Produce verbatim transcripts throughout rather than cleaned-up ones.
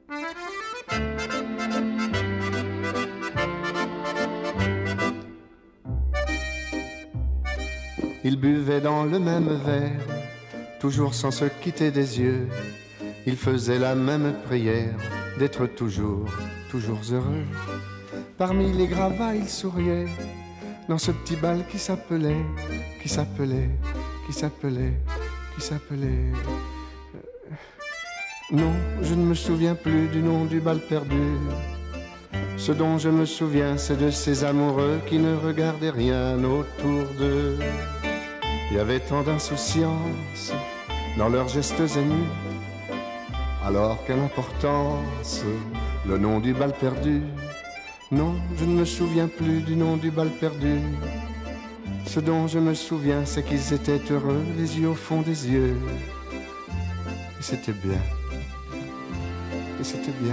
Ils buvaient dans le même verre, toujours sans se quitter des yeux. Ils faisaient la même prière, d'être toujours, toujours heureux. Parmi les gravats, ils souriaient, dans ce petit bal qui s'appelait, qui s'appelait, qui s'appelait, qui s'appelait... Euh... Non, je ne me souviens plus du nom du bal perdu. Ce dont je me souviens, c'est de ces amoureux qui ne regardaient rien autour d'eux. Il y avait tant d'insouciance dans leurs gestes émus. Alors quelle importance, le nom du bal perdu. Non, je ne me souviens plus du nom du bal perdu. Ce dont je me souviens, c'est qu'ils étaient heureux, les yeux au fond des yeux. Et c'était bien. Et c'était bien.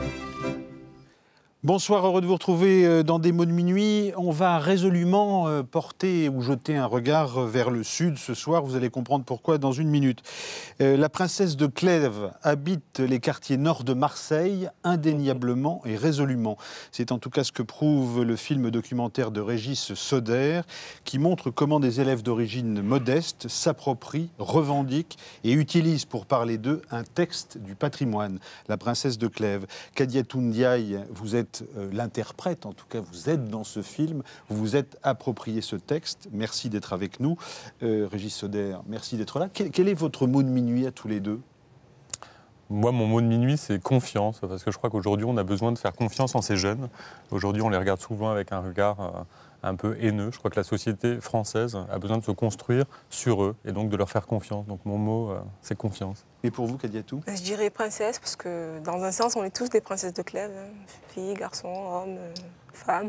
Bonsoir, heureux de vous retrouver dans Des mots de minuit. On va résolument porter ou jeter un regard vers le sud ce soir. Vous allez comprendre pourquoi dans une minute. La princesse de Clèves habite les quartiers nord de Marseille, indéniablement et résolument. C'est en tout cas ce que prouve le film documentaire de Régis Soder, qui montre comment des élèves d'origine modeste s'approprient, revendiquent et utilisent pour parler d'eux un texte du patrimoine. La princesse de Clèves. Kadiatou Ndiaye, vous êtes l'interprète, en tout cas vous êtes dans ce film, vous vous êtes approprié ce texte, merci d'être avec nous. Euh, Régis Soder, merci d'être là. Quel, quel est votre mot de minuit à tous les deux? Moi, mon mot de minuit, c'est confiance, parce que je crois qu'aujourd'hui, on a besoin de faire confiance en ces jeunes. Aujourd'hui, on les regarde souvent avec un regard euh, un peu haineux. Je crois que la société française a besoin de se construire sur eux, et donc de leur faire confiance. Donc mon mot, euh, c'est confiance. Et pour vous, Kadiatou? Je dirais princesse, parce que dans un sens, on est tous des princesses de Clèves. Hein. Filles, garçons, hommes, euh, femmes.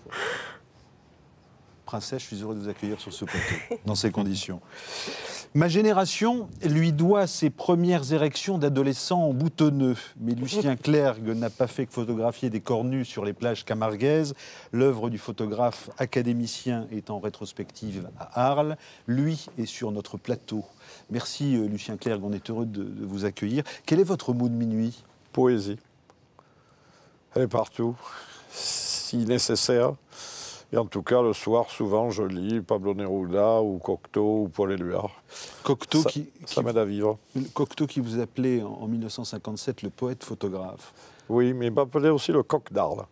Princesse, je suis heureux de vous accueillir sur ce plateau, dans ces conditions. Ma génération lui doit ses premières érections d'adolescents boutonneux. Mais Lucien Clergue n'a pas fait que photographier des corps nus sur les plages camarguaises. L'œuvre du photographe académicien est en rétrospective à Arles. Lui est sur notre plateau. Merci Lucien Clergue, on est heureux de, de vous accueillir. Quel est votre mot de minuit? Poésie. Elle est partout, si nécessaire. Et en tout cas, le soir, souvent, je lis Pablo Neruda ou Cocteau ou Paul Éluard. Cocteau ça, qui, ça m'aide à vivre. Cocteau qui vous appelait en mille neuf cent cinquante-sept le poète-photographe. Oui, mais il m'appelait aussi le coq d'Arles.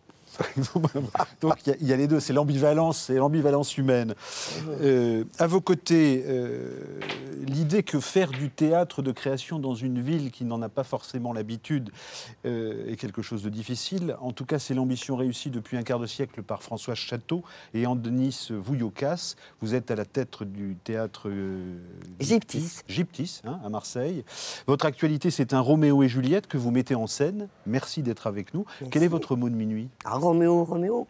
Donc il y, y a les deux, c'est l'ambivalence, c'est l'ambivalence humaine. Euh, à vos côtés, euh, l'idée que faire du théâtre de création dans une ville qui n'en a pas forcément l'habitude euh, est quelque chose de difficile. En tout cas, c'est l'ambition réussie depuis un quart de siècle par François Château et Andenis Vouillokas. Vous êtes à la tête du théâtre euh, Gyptis, Gyptis hein, à Marseille. Votre actualité, c'est un Roméo et Juliette que vous mettez en scène. Merci d'être avec nous. Merci. Quel est votre mot de minuit? Ah, Roméo, Roméo.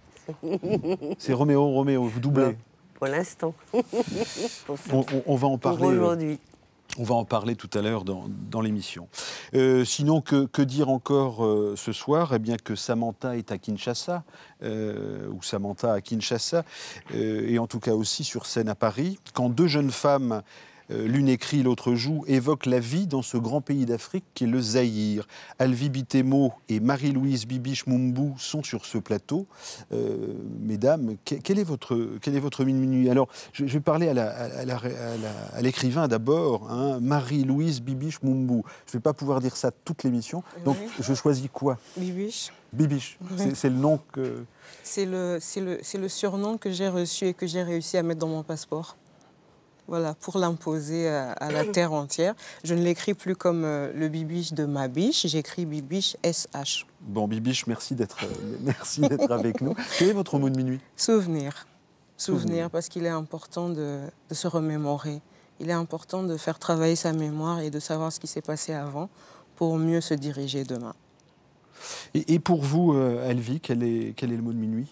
C'est Roméo, Roméo, vous doublez. Pour l'instant. on, on, on va en parler. Pour aujourd'hui. On va en parler tout à l'heure dans, dans l'émission. Euh, sinon, que, que dire encore euh, ce soir? Eh bien que Samantha est à Kinshasa, euh, ou Samantha à Kinshasa, euh, et en tout cas aussi sur scène à Paris, quand deux jeunes femmes, euh, l'une écrit, l'autre joue, évoquent la vie dans ce grand pays d'Afrique qu'est le Zaïre. Alvi Bitemo et Marie-Louise Bibiche Mumbu sont sur ce plateau. Euh, mesdames, que, quel est votre, quel est votre minuit? Alors, je, je vais parler à, la, à, la, à, la, à l'écrivain d'abord, hein, Marie-Louise Bibiche Mumbu. Je ne vais pas pouvoir dire ça toute l'émission, donc oui. Je choisis quoi? Bibiche. Bibiche, oui. C'est le nom que... C'est le, le, le surnom que j'ai reçu et que j'ai réussi à mettre dans mon passeport. Voilà, pour l'imposer à, à la terre entière. Je ne l'écris plus comme euh, le Bibiche de ma biche, j'écris Bibiche S H. Bon, Bibiche, merci d'être euh, merci d'être avec nous. Quel est votre mot de minuit? Souvenir. Souvenir, Souvenir. Parce qu'il est important de, de se remémorer. Il est important de faire travailler sa mémoire et de savoir ce qui s'est passé avant pour mieux se diriger demain. Et, et pour vous, euh, Alvi, quel est, quel est le mot de minuit?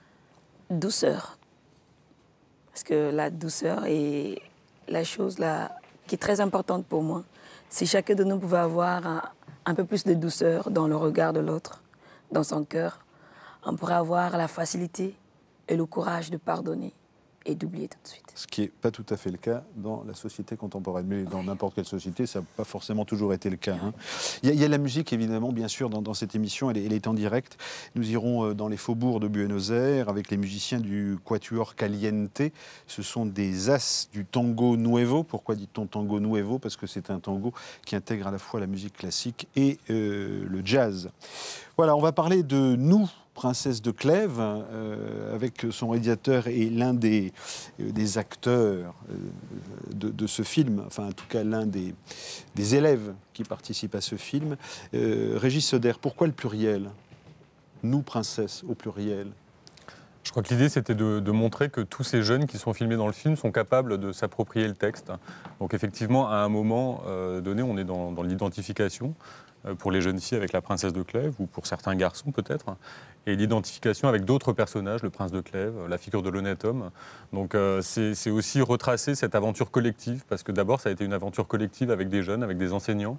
Douceur. Parce que la douceur est la chose là, qui est très importante pour moi. Si chacun de nous pouvait avoir un, un peu plus de douceur dans le regard de l'autre, dans son cœur, on pourrait avoir la facilité et le courage de pardonner et d'oublier tout de suite. Ce qui n'est pas tout à fait le cas dans la société contemporaine. Mais dans n'importe quelle société, ça n'a pas forcément toujours été le cas. Hein. Il, y a, il y a la musique, évidemment, bien sûr, dans, dans cette émission. Elle est, elle est en direct. Nous irons dans les faubourgs de Buenos Aires avec les musiciens du Quatuor Caliente. Ce sont des as du tango nuevo. Pourquoi dit-on tango nuevo? Parce que c'est un tango qui intègre à la fois la musique classique et euh, le jazz. Voilà, on va parler de nous, Princesse de Clèves, euh, avec son réalisateur et l'un des, euh, des acteurs euh, de, de ce film, enfin en tout cas l'un des, des élèves qui participent à ce film. Euh, Régis Soder, pourquoi le pluriel? Nous, Princesse, au pluriel. Je crois que l'idée, c'était de, de montrer que tous ces jeunes qui sont filmés dans le film sont capables de s'approprier le texte. Donc effectivement, à un moment euh, donné, on est dans, dans l'identification, euh, pour les jeunes filles avec la princesse de Clèves, ou pour certains garçons peut-être, et l'identification avec d'autres personnages, le prince de Clèves, la figure de l'honnête homme. Donc euh, c'est aussi retracer cette aventure collective, parce que d'abord, ça a été une aventure collective avec des jeunes, avec des enseignants,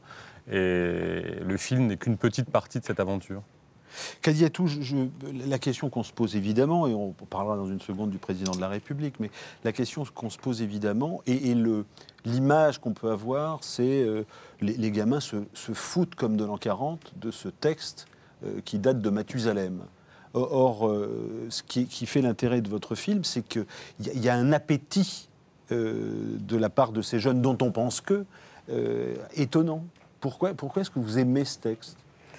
et le film n'est qu'une petite partie de cette aventure. Kadiatou, je, je, la question qu'on se pose évidemment, et on parlera dans une seconde du président de la République, mais la question qu'on se pose évidemment, et, et l'image qu'on peut avoir, c'est euh, les, les gamins se, se foutent comme de l'an quarante de ce texte euh, qui date de Mathusalem. Or, euh, ce qui, qui fait l'intérêt de votre film, c'est qu'il y, y a un appétit euh, de la part de ces jeunes, dont on pense que, euh, étonnant. Pourquoi, pourquoi est-ce que vous aimez ce texte ?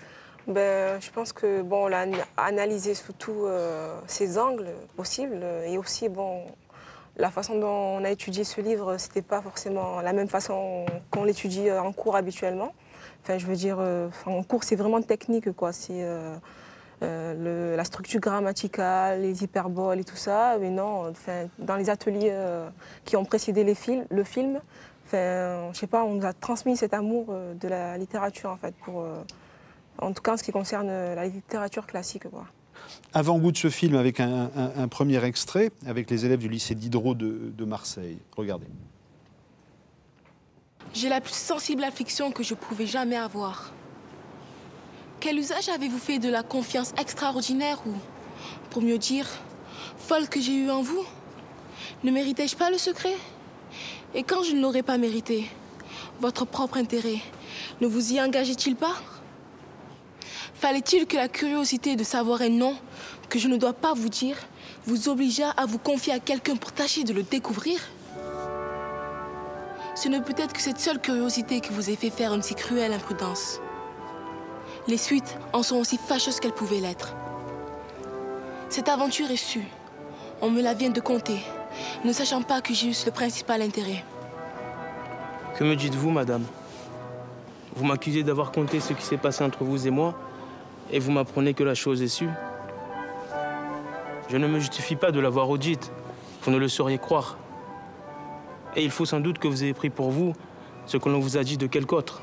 Ben, je pense que bon, on l'a analysé sous tous euh, ses angles possibles, et aussi bon, la façon dont on a étudié ce livre, c'était pas forcément la même façon qu'on l'étudie en cours habituellement. Enfin, je veux dire, euh, en cours, c'est vraiment technique, quoi. C'est euh, euh, le, la structure grammaticale, les hyperboles et tout ça. Mais non, enfin, dans les ateliers euh, qui ont précédé les films, le film, enfin, je sais pas, on nous a transmis cet amour euh, de la littérature, en fait, pour euh, en tout cas en ce qui concerne la littérature classique, quoi. Avant-goût de ce film avec un, un, un premier extrait avec les élèves du lycée Diderot de, de Marseille. Regardez. J'ai la plus sensible affliction que je pouvais jamais avoir. Quel usage avez-vous fait de la confiance extraordinaire ou, pour mieux dire, folle que j'ai eue en vous? Ne méritais-je pas le secret? Et quand je ne l'aurais pas mérité, votre propre intérêt ne vous y engageait-il pas? Fallait-il que la curiosité de savoir un nom que je ne dois pas vous dire vous obligeât à vous confier à quelqu'un pour tâcher de le découvrir? Ce ne peut être que cette seule curiosité qui vous ait fait faire une si cruelle imprudence. Les suites en sont aussi fâcheuses qu'elles pouvaient l'être. Cette aventure est sue. On me la vient de conter, ne sachant pas que j'y eusse le principal intérêt. Que me dites-vous, madame? Vous m'accusez d'avoir conté ce qui s'est passé entre vous et moi, et vous m'apprenez que la chose est sue. Je ne me justifie pas de l'avoir audite. Vous ne le sauriez croire. Et il faut sans doute que vous ayez pris pour vous ce que l'on vous a dit de quelque autre.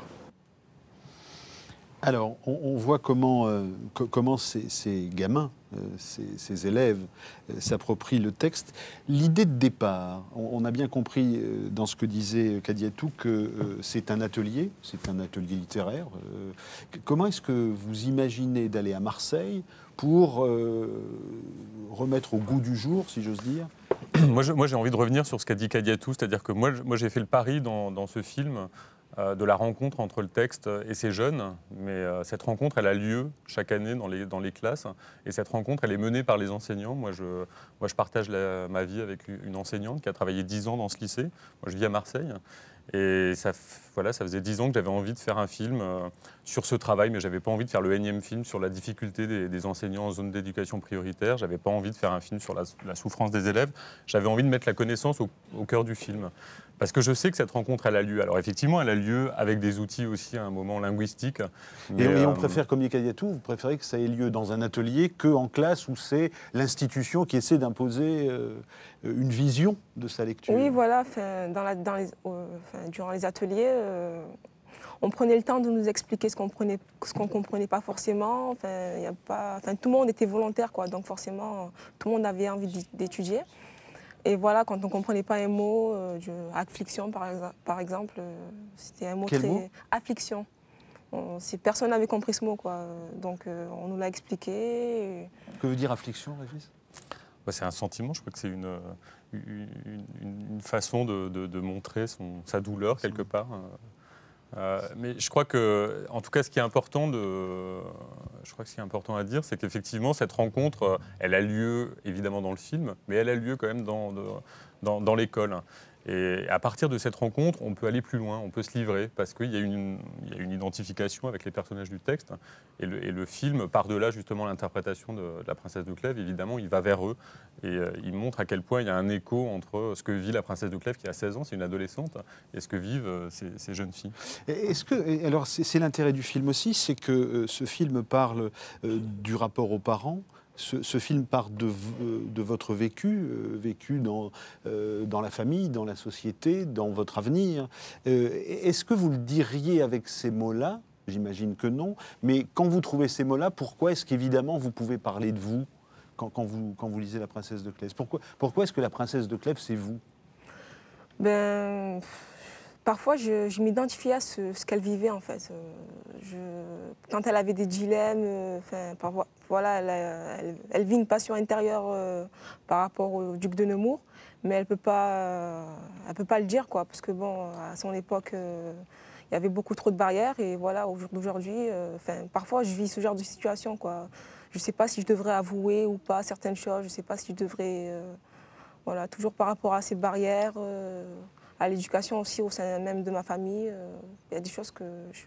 Alors, on, on voit comment, euh, co comment ces, ces gamins, euh, ces, ces élèves euh, s'approprient le texte. L'idée de départ, on, on a bien compris euh, dans ce que disait Kadiatou que euh, c'est un atelier, c'est un atelier littéraire. Euh, comment est-ce que vous imaginez d'aller à Marseille pour euh, remettre au goût du jour, si j'ose dire? Moi, j'ai envie de revenir sur ce qu'a dit Kadiatou, c'est-à-dire que moi, moi j'ai fait le pari dans, dans ce film euh, de la rencontre entre le texte et ces jeunes, mais euh, cette rencontre, elle a lieu chaque année dans les, dans les classes, et cette rencontre, elle est menée par les enseignants. Moi, je, moi, je partage la, ma vie avec une enseignante qui a travaillé dix ans dans ce lycée. Moi, je vis à Marseille. Et ça, voilà, ça faisait dix ans que j'avais envie de faire un film euh, sur ce travail, mais je n'avais pas envie de faire le énième film sur la difficulté des, des enseignants en zone d'éducation prioritaire. Je n'avais pas envie de faire un film sur la, la souffrance des élèves. J'avais envie de mettre la connaissance au, au cœur du film. Parce que je sais que cette rencontre, elle a lieu. Alors effectivement, elle a lieu avec des outils aussi à un moment linguistique. Mais, et, euh, et on préfère, comme dit Kadiatou, vous préférez que ça ait lieu dans un atelier qu'en classe où c'est l'institution qui essaie d'imposer euh, une vision de sa lecture. Oui, voilà. Dans la, dans les, euh, durant les ateliers, euh, on prenait le temps de nous expliquer ce qu'on ne ce qu'on comprenait pas forcément. Enfin, y a pas, enfin, tout le monde était volontaire, quoi. Donc forcément, tout le monde avait envie d'étudier. Et voilà, quand on ne comprenait pas un mot, euh, je, affliction par, par exemple, euh, c'était un mot Quel très... mot? Affliction. On, personne n'avait compris ce mot, quoi. Donc euh, on nous l'a expliqué. Et... Que veut dire affliction, Régis? C'est un sentiment, je crois que c'est une, une, une façon de, de, de montrer son, sa douleur quelque part. Euh, mais je crois que, en tout cas, ce qui est important, de, je crois que ce qui est important à dire, c'est qu'effectivement, cette rencontre, elle a lieu évidemment dans le film, mais elle a lieu quand même dans, de, dans, dans l'école. Et à partir de cette rencontre, on peut aller plus loin, on peut se livrer, parce qu'il y a une, il y a une identification avec les personnages du texte. Et le, et le film, par-delà justement l'interprétation de, de la princesse de Clèves, évidemment, il va vers eux. Et euh, il montre à quel point il y a un écho entre ce que vit la princesse de Clèves, qui a seize ans, c'est une adolescente, et ce que vivent euh, ces, ces jeunes filles. Est-ce que, alors c'est, c'est l'intérêt du film aussi, c'est que euh, ce film parle euh, du rapport aux parents. Ce, ce film part de, de votre vécu, euh, vécu dans, euh, dans la famille, dans la société, dans votre avenir. Euh, est-ce que vous le diriez avec ces mots-là ? J'imagine que non. Mais quand vous trouvez ces mots-là, pourquoi est-ce qu'évidemment vous pouvez parler de vous quand, quand, vous, quand vous lisez La Princesse de Clèves ? Pourquoi, pourquoi est-ce que La Princesse de Clèves, c'est vous ? Ben, parfois, je, je m'identifiais à ce, ce qu'elle vivait, en fait. Je, quand elle avait des dilemmes, enfin, parfois, voilà, elle, elle, elle vit une passion intérieure euh, par rapport au duc de Nemours, mais elle ne peut pas, euh, elle peut pas le dire, quoi, parce que, bon, à son époque, euh, il y avait beaucoup trop de barrières, et voilà, aujourd'hui, euh, enfin, parfois, je vis ce genre de situation, quoi. Je ne sais pas si je devrais avouer ou pas certaines choses, je ne sais pas si je devrais... Euh, voilà, toujours par rapport à ces barrières, euh, à l'éducation aussi au sein même de ma famille, il euh, y a des choses que je,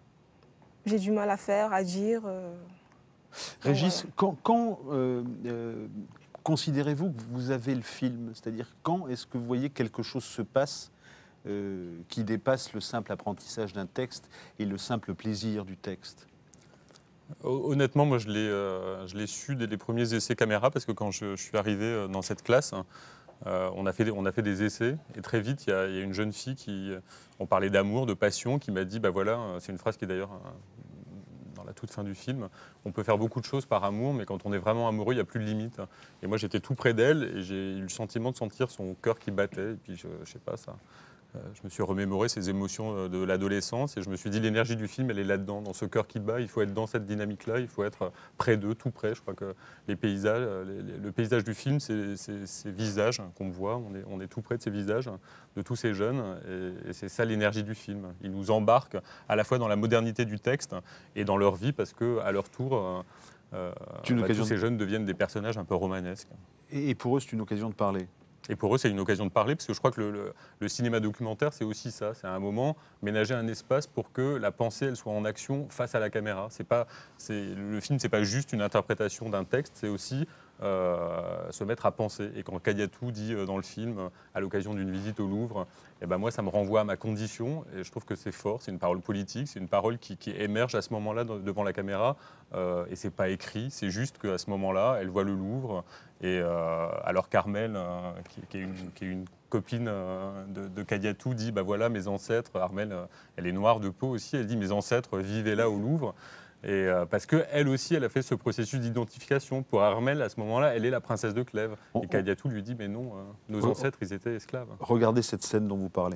j'ai du mal à faire, à dire. Euh, Régis, voilà. quand, quand euh, euh, considérez-vous que vous avez le film ? C'est-à-dire, quand est-ce que vous voyez que quelque chose se passe euh, qui dépasse le simple apprentissage d'un texte et le simple plaisir du texte ? Honnêtement, moi, je l'ai, euh, je l'ai su dès les premiers essais caméra, parce que quand je, je suis arrivé dans cette classe, euh, on, a fait, on a fait des essais, et très vite, il y, y a une jeune fille qui, on parlait d'amour, de passion, qui m'a dit, bah voilà, c'est une phrase qui est d'ailleurs dans la toute fin du film, on peut faire beaucoup de choses par amour, mais quand on est vraiment amoureux, il n'y a plus de limite. Et moi, j'étais tout près d'elle, et j'ai eu le sentiment de sentir son cœur qui battait, et puis je, je sais pas, ça... Je me suis remémoré ces émotions de l'adolescence et je me suis dit l'énergie du film, elle est là-dedans, dans ce cœur qui bat. Il faut être dans cette dynamique-là, il faut être près d'eux, tout près. Je crois que les paysages, les, le paysage du film, c'est ces visages qu'on voit. On est, on est tout près de ces visages, de tous ces jeunes. Et, et c'est ça l'énergie du film. Ils nous embarquent à la fois dans la modernité du texte et dans leur vie parce qu'à leur tour, euh, bah, tous ces jeunes deviennent des personnages un peu romanesques. Et pour eux, c'est une occasion de parler. Et pour eux, c'est une occasion de parler, parce que je crois que le, le, le cinéma documentaire, c'est aussi ça. C'est à un moment ménager un espace pour que la pensée, elle soit en action face à la caméra. C'est pas, c'est, le film, c'est pas juste une interprétation d'un texte, c'est aussi euh, se mettre à penser. Et quand Kadiatou dit euh, dans le film, euh, à l'occasion d'une visite au Louvre, eh ben moi, ça me renvoie à ma condition. Et je trouve que c'est fort, c'est une parole politique, c'est une parole qui, qui émerge à ce moment-là devant la caméra. Euh, et c'est pas écrit, c'est juste qu'à ce moment-là, elle voit le Louvre. Et euh, alors qu'Armelle, euh, qui, qui, est une, qui est une copine euh, de, de Kadiatou, dit bah voilà mes ancêtres. Armelle, euh, elle est noire de peau aussi. Elle dit mes ancêtres vivaient là au Louvre. Et euh, parce que elle aussi, elle a fait ce processus d'identification. Pour Armelle, à ce moment-là, elle est la princesse de Clèves. Et Kadiatou lui dit mais non, euh, nos ancêtres, ils étaient esclaves. Regardez cette scène dont vous parlez.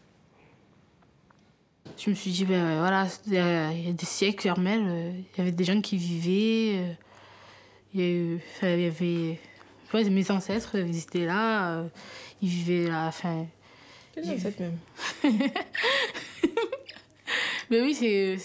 Je me suis dit ben voilà, il y a des siècles, Armelle, euh, il y avait des gens qui vivaient. Euh, Il y, a eu, enfin, il y avait ouais, mes ancêtres, ils étaient là, euh, ils vivaient là. Enfin, quels ancêtres même? Mais oui, c'est.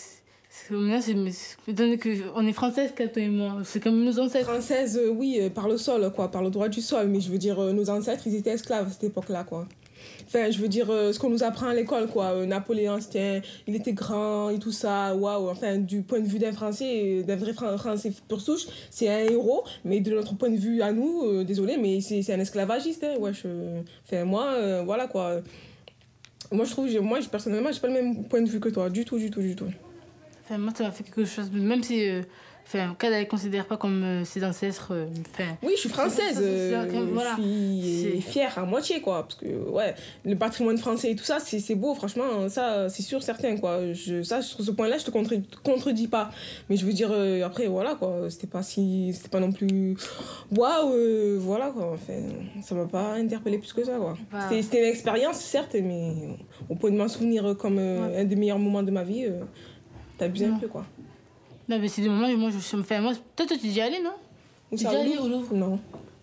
On est françaises, toi et moi. C'est comme nos ancêtres. Françaises, euh, oui, euh, par le sol, quoi, par le droit du sol. Mais je veux dire, euh, nos ancêtres, ils étaient esclaves à cette époque-là, quoi. Enfin, je veux dire, euh, ce qu'on nous apprend à l'école, quoi. Euh, Napoléon, c'était, il était grand et tout ça, waouh. Enfin, du point de vue d'un Français, d'un vrai Français pur souche, c'est un héros. Mais de notre point de vue à nous, euh, désolé, mais c'est, c'est un esclavagiste, hein, ouais. Je... Enfin, moi, euh, voilà, quoi. Moi, je trouve, moi, personnellement, j'ai pas le même point de vue que toi, du tout, du tout, du tout. Enfin, moi, ça m'a fait quelque chose, même si... Euh... Enfin, Kad, elle ne considère pas comme euh, ses ancêtres. Euh, oui, je suis française. Euh, voilà. Je suis fière à moitié, quoi. Parce que, ouais, le patrimoine français et tout ça, c'est, c'est beau, franchement. Ça, c'est sûr, certain, quoi. Je, ça, sur ce point-là, je te contre, contredis pas. Mais je veux dire, euh, après, voilà, quoi. C'était pas si... C'était pas non plus... Waouh, euh, voilà, quoi. Enfin, ça m'a pas interpellée plus que ça, quoi. Bah. C'était, c'était une expérience, certes, mais au point de m'en souvenir comme euh, ouais. un des meilleurs moments de ma vie, euh, t'as abusé un peu, quoi. Non, mais c'est des moments où moi, je me fais... Moi, toi, tu es déjà allé, non? Tu es déjà allé au Louvre? Non.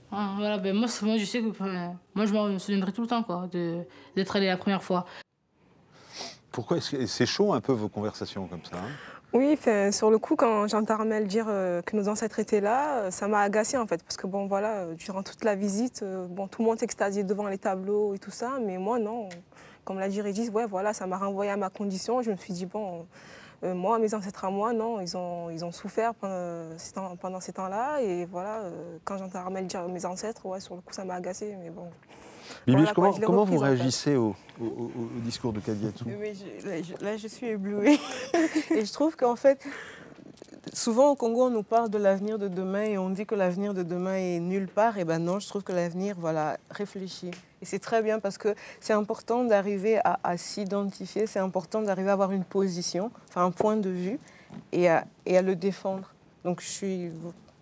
Ah, voilà, ben moi, moi, je sais que enfin, moi, je me souviendrai tout le temps quoi, d'être allée la première fois. Pourquoi est-ce que c'est chaud un peu vos conversations comme ça hein? Oui, sur le coup, quand j'entends Armel dire euh, que nos ancêtres étaient là, euh, ça m'a agacée en fait. Parce que bon, voilà, euh, durant toute la visite, euh, bon, tout le monde s'extasiait devant les tableaux et tout ça. Mais moi, non. Comme l'a dit Régis, ouais, voilà, ça m'a renvoyé à ma condition. Je me suis dit, bon, euh, moi, mes ancêtres à moi, non, ils ont, ils ont souffert pendant ces temps, pendant ces temps-là. Et voilà, euh, quand j'entends Armel dire mes ancêtres, ouais, sur le coup, ça m'a agacée. Mais bon. Bibiche, Voilà, comment, quoi, comment reprise, vous réagissez en fait. au, au, au, au discours de Kadiatou? Oui, je, là, je, là, je suis éblouie. Et je trouve qu'en fait, souvent au Congo, on nous parle de l'avenir de demain et on dit que l'avenir de demain est nulle part. Et ben non, je trouve que l'avenir, voilà, réfléchit. Et c'est très bien parce que c'est important d'arriver à, à s'identifier, c'est important d'arriver à avoir une position, enfin un point de vue et à, et à le défendre. Donc je suis...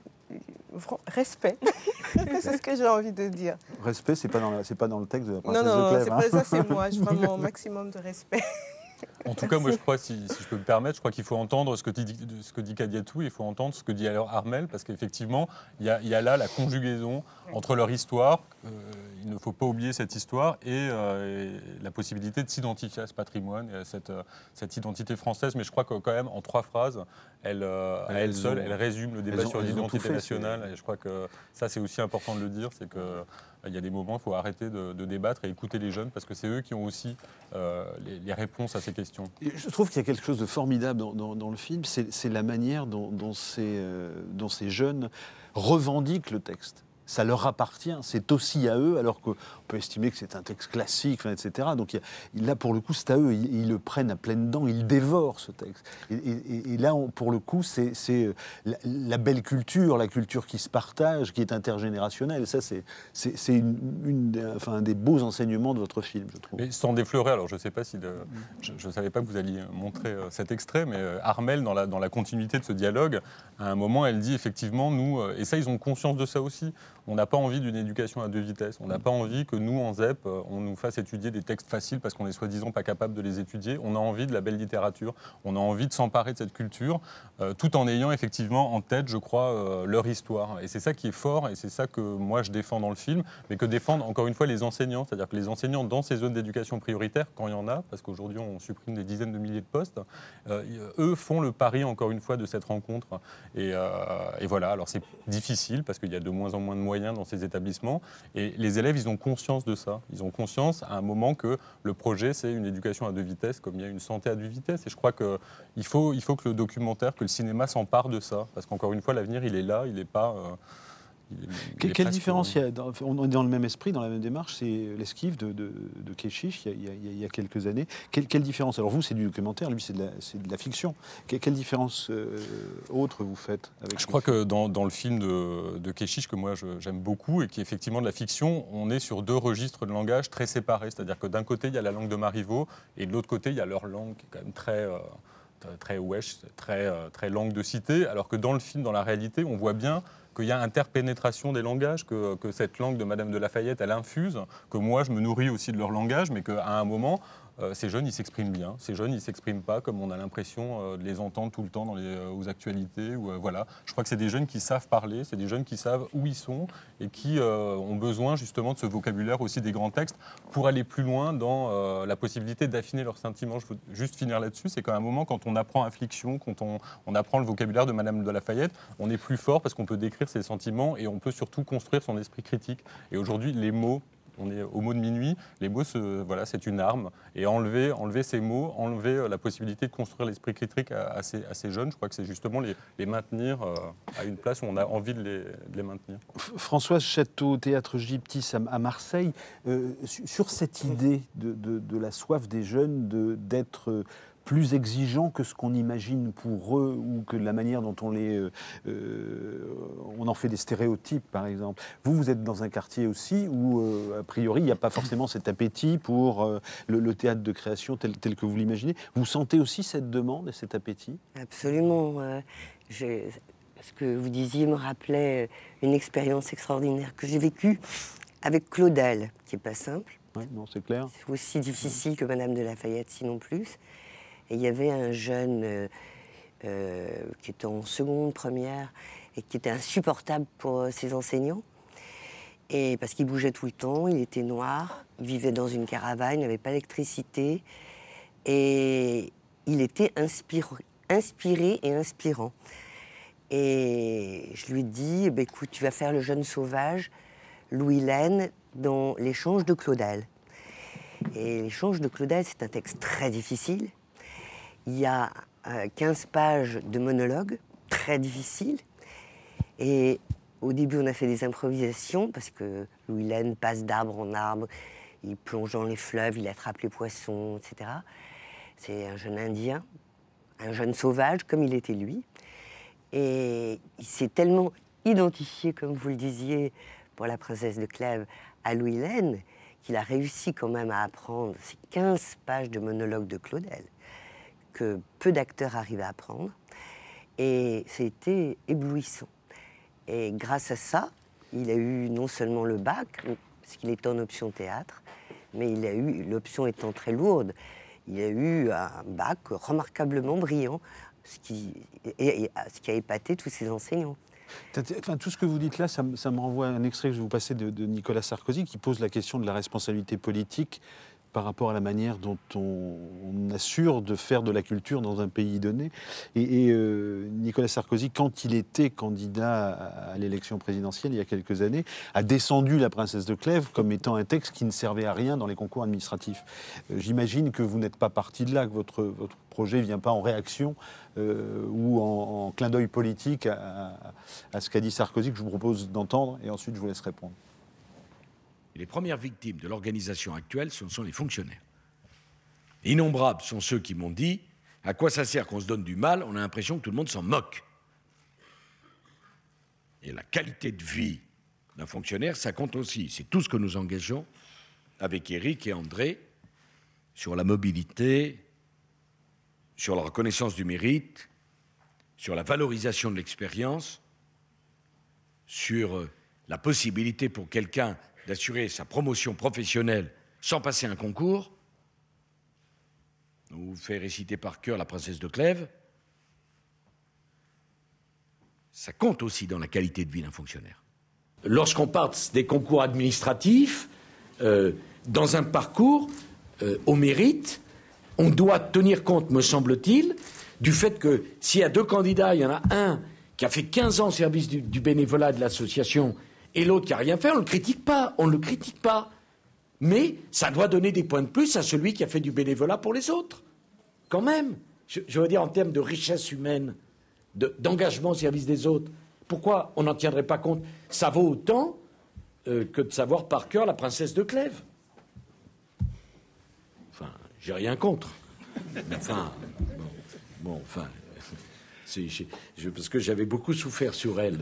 Respect, c'est ce que j'ai envie de dire. Respect, c'est pas dans la, c'est pas dans le texte de la princesse non, non, de Clèves. C'est hein. pas ça, c'est moi. Je prends mon maximum de respect. En tout cas, moi, je crois, si, si je peux me permettre, je crois qu'il faut entendre ce que dit, ce que dit Kadiatou, il faut entendre ce que dit alors Armel, parce qu'effectivement, il y, y a là la conjugaison entre leur histoire, euh, il ne faut pas oublier cette histoire, et, euh, et la possibilité de s'identifier à ce patrimoine, et à cette, euh, cette identité française. Mais je crois que quand même, en trois phrases, elle, euh, à elle seule, elle résume le débat ont, sur l'identité nationale. Fait, et je crois que ça, c'est aussi important de le dire, c'est que il y a des moments, il faut arrêter de, de débattre et écouter les jeunes, parce que c'est eux qui ont aussi euh, les, les réponses à ces questions. Et je trouve qu'il y a quelque chose de formidable dans, dans, dans le film, c'est la manière dont, dont, ces, euh, dont ces jeunes revendiquent le texte. Ça leur appartient, c'est aussi à eux, alors qu'on peut estimer que c'est un texte classique, et cetera. Donc il, là, pour le coup, c'est à eux, ils, ils le prennent à pleines dents, ils dévorent ce texte. Et, et, et là, on, pour le coup, c'est la, la belle culture, la culture qui se partage, qui est intergénérationnelle. Et ça, c'est une, une, enfin, un des beaux enseignements de votre film, je trouve. Mais sans déflorer, alors je ne sais pas si... Le, je ne savais pas que vous alliez montrer euh, cet extrait, mais euh, Armel, dans la, dans la continuité de ce dialogue, à un moment, elle dit effectivement, nous, euh, et ça, ils ont conscience de ça aussi, on n'a pas envie d'une éducation à deux vitesses. On n'a pas envie que nous, en Z E P, on nous fasse étudier des textes faciles parce qu'on est soi-disant pas capable de les étudier. On a envie de la belle littérature. On a envie de s'emparer de cette culture, euh, tout en ayant effectivement en tête, je crois, euh, leur histoire. Et c'est ça qui est fort, et c'est ça que moi je défends dans le film, mais que défendent encore une fois les enseignants. C'est-à-dire que les enseignants dans ces zones d'éducation prioritaire, quand il y en a, parce qu'aujourd'hui on supprime des dizaines de milliers de postes, euh, eux font le pari encore une fois de cette rencontre. Et, euh, et voilà, alors c'est difficile parce qu'il y a de moins en moins de moyens dans ces établissements. Et les élèves, ils ont conscience de ça. Ils ont conscience à un moment que le projet, c'est une éducation à deux vitesses, comme il y a une santé à deux vitesses. Et je crois qu'il faut, il faut que le documentaire, que le cinéma s'empare de ça. Parce qu'encore une fois, l'avenir, il est là, il n'est pas... Euh, Quelle, quelle différence il y a dans, on est dans le même esprit, dans la même démarche, c'est l'esquive de, de, de Keshish il y, a, il, y a, il y a quelques années. Quelle, quelle différence? Alors vous, c'est du documentaire, lui, c'est de, de la fiction. Quelle, quelle différence euh, autre vous faites avec Je crois film que dans, dans le film de, de Keshish, que moi j'aime beaucoup, et qui est effectivement de la fiction, on est sur deux registres de langage très séparés. C'est-à-dire que d'un côté, il y a la langue de Marivaux, et de l'autre côté, il y a leur langue qui est quand même très... Euh, très wesh, très, très langue de cité, alors que dans le film, dans la réalité, on voit bien qu'il y a interpénétration des langages, que, que cette langue de Madame de Lafayette, elle infuse, que moi, je me nourris aussi de leur langage, mais qu'à un moment, euh, ces jeunes, ils s'expriment bien. Ces jeunes, ils ne s'expriment pas comme on a l'impression euh, de les entendre tout le temps dans les, euh, aux actualités. Ou, euh, voilà. Je crois que c'est des jeunes qui savent parler, c'est des jeunes qui savent où ils sont et qui euh, ont besoin justement de ce vocabulaire aussi des grands textes pour aller plus loin dans euh, la possibilité d'affiner leurs sentiments. Je veux juste finir là-dessus, c'est qu'à un moment, quand on apprend Affliction, quand on, on apprend le vocabulaire de Madame de Lafayette, on est plus fort parce qu'on peut décrire ses sentiments et on peut surtout construire son esprit critique. Et aujourd'hui, les mots, on est au mot de minuit, les mots, voilà, c'est une arme. Et enlever, enlever ces mots, enlever la possibilité de construire l'esprit critique à, à, ces, à ces jeunes, je crois que c'est justement les, les maintenir euh, à une place où on a envie de les, de les maintenir. Françoise Château, Théâtre Gyptis à Marseille, euh, sur cette idée de, de, de la soif des jeunes d'être... De, plus exigeants que ce qu'on imagine pour eux ou que la manière dont on les... Euh, euh, on en fait des stéréotypes, par exemple. Vous, vous êtes dans un quartier aussi où, euh, a priori, il n'y a pas forcément cet appétit pour euh, le, le théâtre de création tel, tel que vous l'imaginez. Vous sentez aussi cette demande et cet appétit? Absolument. Euh, je, ce que vous disiez me rappelait une expérience extraordinaire que j'ai vécue avec Claudel, qui n'est pas simple. Ouais, non, c'est clair. C'est aussi difficile que Madame de Lafayette, sinon plus. Et il y avait un jeune euh, euh, qui était en seconde, première, et qui était insupportable pour ses enseignants. Et parce qu'il bougeait tout le temps, il était noir, il vivait dans une caravane, il n'avait pas d'électricité. Et il était inspiré, inspiré et inspirant. Et je lui ai dit, eh bien, écoute, tu vas faire Le Jeune Sauvage, Louis Laine, dans L'Échange de Claudel. Et L'Échange de Claudel, c'est un texte très difficile. Il y a euh, quinze pages de monologues, très difficiles. Et au début, on a fait des improvisations, parce que Louis Laine passe d'arbre en arbre, il plonge dans les fleuves, il attrape les poissons, et cetera. C'est un jeune Indien, un jeune sauvage, comme il était lui. Et il s'est tellement identifié, comme vous le disiez, pour La Princesse de Clèves, à Louis Laine, qu'il a réussi quand même à apprendre ces quinze pages de monologue de Claudel, que peu d'acteurs arrivent à apprendre. Et c'était éblouissant. Et grâce à ça, il a eu non seulement le bac, parce qu'il était en option théâtre, mais il a eu, l'option étant très lourde, il a eu un bac remarquablement brillant, ce qui, et, et, ce qui a épaté tous ses enseignants. Enfin, tout ce que vous dites là, ça, ça me renvoie à un extrait que je vais vous passer de, de Nicolas Sarkozy, qui pose la question de la responsabilité politique par rapport à la manière dont on, on assure de faire de la culture dans un pays donné. Et, et euh, Nicolas Sarkozy, quand il était candidat à, à l'élection présidentielle il y a quelques années, a descendu La Princesse de Clèves comme étant un texte qui ne servait à rien dans les concours administratifs. Euh, J'imagine que vous n'êtes pas parti de là, que votre, votre projet ne vient pas en réaction euh, ou en, en clin d'œil politique à, à, à ce qu'a dit Sarkozy, que je vous propose d'entendre, et ensuite je vous laisse répondre. Et les premières victimes de l'organisation actuelle, ce sont les fonctionnaires. Innombrables sont ceux qui m'ont dit « À quoi ça sert qu'on se donne du mal? On a l'impression que tout le monde s'en moque. » Et la qualité de vie d'un fonctionnaire, ça compte aussi. C'est tout ce que nous engageons avec Éric et André sur la mobilité, sur la reconnaissance du mérite, sur la valorisation de l'expérience, sur la possibilité pour quelqu'un d'assurer sa promotion professionnelle sans passer un concours. On vous fait réciter par cœur La Princesse de Clèves. Ça compte aussi dans la qualité de vie d'un fonctionnaire. Lorsqu'on part des concours administratifs, euh, dans un parcours euh, au mérite, on doit tenir compte, me semble-t-il, du fait que s'il y a deux candidats, il y en a un qui a fait quinze ans au service du, du bénévolat de l'association et l'autre qui n'a rien fait, on ne le critique pas, on ne le critique pas. Mais ça doit donner des points de plus à celui qui a fait du bénévolat pour les autres. Quand même. Je, je veux dire, en termes de richesse humaine, d'engagement au service des autres, pourquoi on n'en tiendrait pas compte? Ça vaut autant euh, que de savoir par cœur La Princesse de Clèves. Enfin, j'ai rien contre. Enfin, bon, bon enfin... C'est, je, je, parce que j'avais beaucoup souffert sur elle.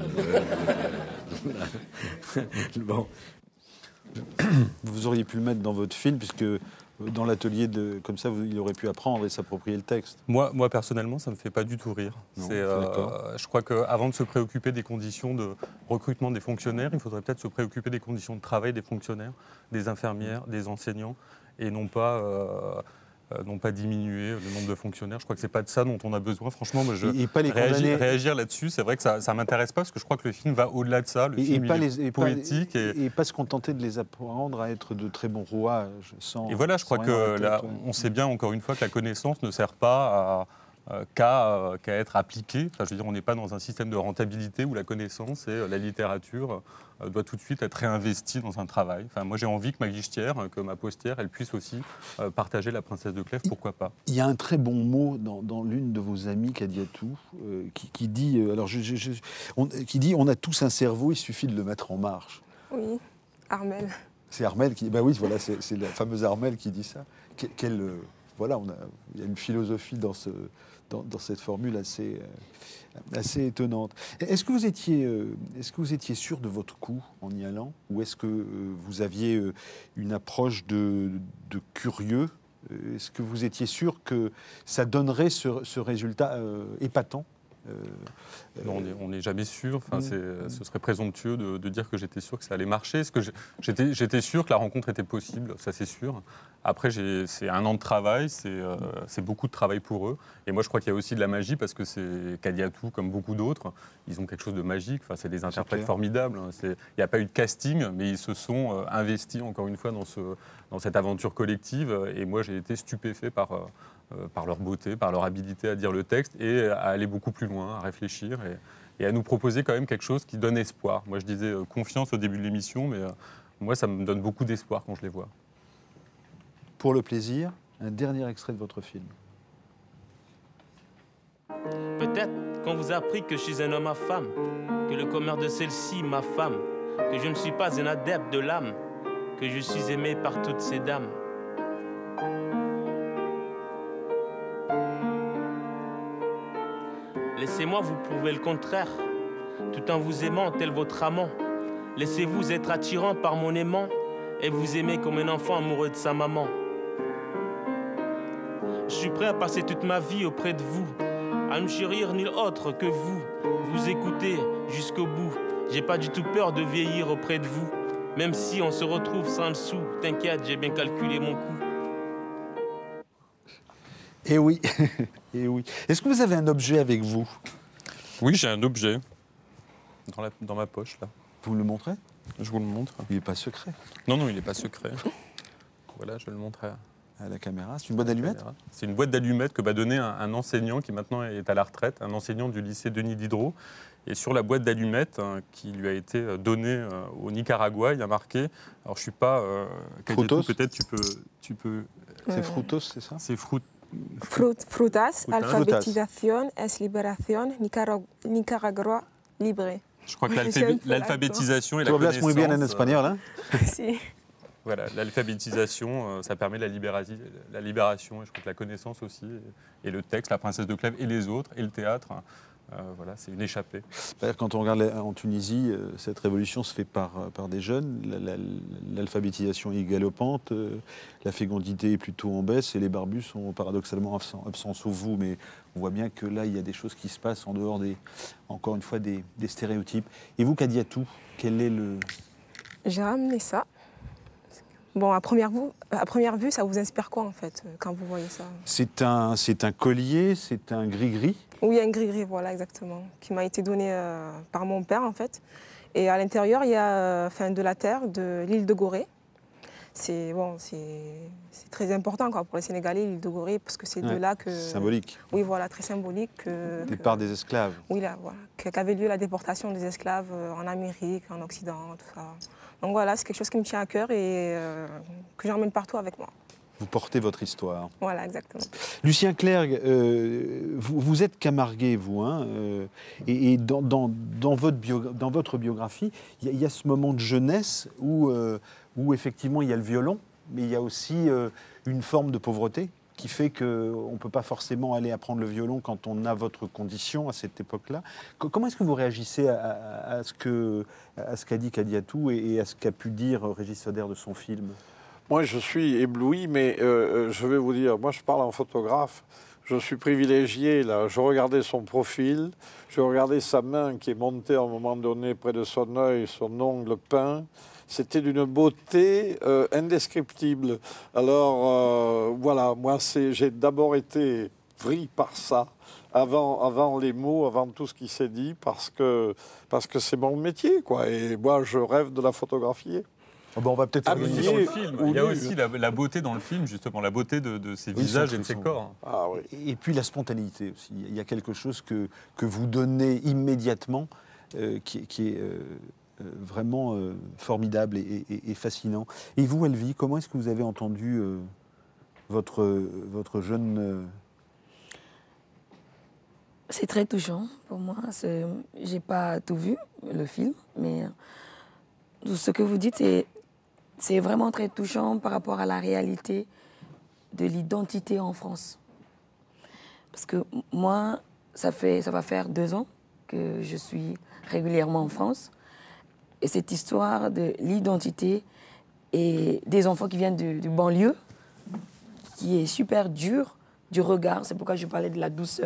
Bon. Vous auriez pu le mettre dans votre film, puisque dans l'atelier, de, comme ça, vous, il aurait pu apprendre et s'approprier le texte. Moi, moi personnellement, ça ne me fait pas du tout rire. Non, c'est, euh, je crois qu'avant de se préoccuper des conditions de recrutement des fonctionnaires, il faudrait peut-être se préoccuper des conditions de travail des fonctionnaires, des infirmières, des enseignants, et non pas... Euh, Euh, non pas diminuer le nombre de fonctionnaires. Je crois que c'est pas de ça dont on a besoin. Franchement, moi, je et, et pas les réagir, condamner... réagir là-dessus, c'est vrai que ça, ça m'intéresse pas parce que je crois que le film va au-delà de ça. Le et, film et pas il les, est et poétique pas, et... et pas se contenter de les apprendre à être de très bons rouages. Sans, et voilà, je crois que là, on sait bien encore une fois que la connaissance ne sert pas à Euh, qu'à euh, qu'à être appliquée. Enfin, je veux dire, on n'est pas dans un système de rentabilité où la connaissance et euh, la littérature euh, doit tout de suite être réinvestie dans un travail. Enfin, moi, j'ai envie que ma guichetière, que ma postière, elle puisse aussi euh, partager La Princesse de Clèves, pourquoi pas. Il y a un très bon mot dans, dans l'une de vos amies, Kadiatou, euh, qui, qui dit, euh, alors je, je, je, on, qui dit, on a tous un cerveau, il suffit de le mettre en marche. Oui, Armelle. C'est Armelle qui, bah oui, voilà, c'est, c'est la fameuse Armelle qui dit ça. Que, quelle, euh, voilà, on a, il y a une philosophie dans ce Dans, dans cette formule assez, euh, assez étonnante. Est-ce que vous étiez, euh, est-ce que vous étiez sûr de votre coup en y allant, ou est-ce que euh, vous aviez euh, une approche de, de curieux? Est-ce que vous étiez sûr que ça donnerait ce, ce résultat euh, épatant? euh, Non, on n'est jamais sûr. Enfin, mmh. Ce serait présomptueux de, de dire que j'étais sûr que ça allait marcher. J'étais sûr que la rencontre était possible, ça c'est sûr. Après, c'est un an de travail, c'est euh, beaucoup de travail pour eux. Et moi, je crois qu'il y a aussi de la magie parce que c'est Kadiatou, comme beaucoup d'autres, ils ont quelque chose de magique. Enfin, c'est des interprètes formidables. Il n'y a pas eu de casting, mais ils se sont euh, investis, encore une fois, dans, ce, dans cette aventure collective. Et moi, j'ai été stupéfait par... Euh, Euh, par leur beauté, par leur habilité à dire le texte et à aller beaucoup plus loin, à réfléchir et, et à nous proposer quand même quelque chose qui donne espoir. Moi, je disais euh, confiance au début de l'émission, mais euh, moi, ça me donne beaucoup d'espoir quand je les vois. Pour le plaisir, un dernier extrait de votre film. Peut-être qu'on vous a appris que je suis un homme à femme, que le commerce de celle-ci, ma femme, que je ne suis pas un adepte de l'âme, que je suis aimé par toutes ces dames. Laissez-moi vous prouver le contraire, tout en vous aimant tel votre amant. Laissez-vous être attirant par mon aimant et vous aimer comme un enfant amoureux de sa maman. Je suis prêt à passer toute ma vie auprès de vous, à ne chérir nul autre que vous, vous écouter jusqu'au bout. J'ai pas du tout peur de vieillir auprès de vous, même si on se retrouve sans le sou. T'inquiète, j'ai bien calculé mon coût. Eh oui, eh oui. Est-ce que vous avez un objet avec vous? Oui, j'ai un objet dans, la, dans ma poche, là. Vous me le montrez? Je vous le montre. Il n'est pas secret. Non, non, il n'est pas secret. Voilà, je le montre à, à la caméra. C'est une boîte d'allumettes? C'est une boîte d'allumettes que m'a donnée un, un enseignant qui maintenant est à la retraite, un enseignant du lycée Denis Diderot. Et sur la boîte d'allumettes hein, qui lui a été donnée euh, au Nicaragua, il y a marqué, alors je ne suis pas... Euh, peut-être tu peux... Tu peux c'est Frutos, c'est ça? C'est Fruit. Frut, frutas, alfabetización es liberación, Nicaragua libre. Je crois que l'alphabétisation et la connaissance... Tu hablas muy bien en euh, espagnol, hein? Si. Voilà, l'alphabétisation, euh, ça permet la, libération, la libération, et je crois que la connaissance aussi, et, et le texte, La Princesse de Clèves, et les autres, et le théâtre. Euh, voilà, c'est une échappée. Quand on regarde en Tunisie, cette révolution se fait par, par des jeunes, l'alphabétisation est galopante, la fécondité est plutôt en baisse et les barbus sont paradoxalement absents, absents sauf vous, mais on voit bien que là, il y a des choses qui se passent en dehors, des, encore une fois, des, des stéréotypes. Et vous, Kadiatou, quel est le... J'ai ramené ça. Bon, à première, vue, à première vue, ça vous inspire quoi, en fait, quand vous voyez ça? C'est un, c'est un collier, c'est un gris-gris? Oui, un gris-gris, voilà, exactement, qui m'a été donné euh, par mon père, en fait. Et à l'intérieur, il y a euh, enfin, de la terre de l'île de Gorée. C'est bon, très important quoi, pour les Sénégalais, l'île de Gorée, parce que c'est ouais, de là que... Symbolique. Oui, voilà, très symbolique. Que, Départ que, des esclaves. Oui, là, voilà, qu'avait lieu la déportation des esclaves en Amérique, en Occident, tout ça. Donc voilà, c'est quelque chose qui me tient à cœur et euh, que j'emmène partout avec moi. Vous portez votre histoire. Voilà, exactement. Lucien Clergue, euh, vous, vous êtes camarguais, vous, hein, euh, et, et dans, dans, dans, votre bio, dans votre biographie, il y, y a ce moment de jeunesse où, euh, où effectivement il y a le violon, mais il y a aussi euh, une forme de pauvreté qui fait qu'on ne peut pas forcément aller apprendre le violon quand on a votre condition à cette époque-là. Comment est-ce que vous réagissez à, à, à ce que, à ce qu'a dit Kadiatou et, et à ce qu'a pu dire Régis Soder de son film? Moi, je suis ébloui, mais euh, je vais vous dire, moi, je parle en photographe. Je suis privilégié, là. Je regardais son profil, je regardais sa main qui est montée à un moment donné près de son œil, son ongle peint. C'était d'une beauté euh, indescriptible. Alors, euh, voilà, moi, j'ai d'abord été pris par ça, avant, avant les mots, avant tout ce qui s'est dit, parce que parce que c'est mon métier, quoi. Et moi, je rêve de la photographier. Oh ben on va peut-être organiser dans le film. Il y a aussi la, la beauté dans le film, justement, la beauté de, de ses oui, visages et de ses corps. Ah, oui. Et puis la spontanéité aussi. Il y a quelque chose que, que vous donnez immédiatement euh, qui, qui est euh, vraiment euh, formidable et, et, et fascinant. Et vous, Elvie, comment est-ce que vous avez entendu euh, votre, votre jeune... Euh... C'est très touchant pour moi. Je n'ai pas tout vu, le film, mais ce que vous dites est... C'est vraiment très touchant par rapport à la réalité de l'identité en France. Parce que moi, ça, fait, ça va faire deux ans que je suis régulièrement en France. Et cette histoire de l'identité et des enfants qui viennent du, du banlieue, qui est super dure, du regard, c'est pourquoi je parlais de la douceur,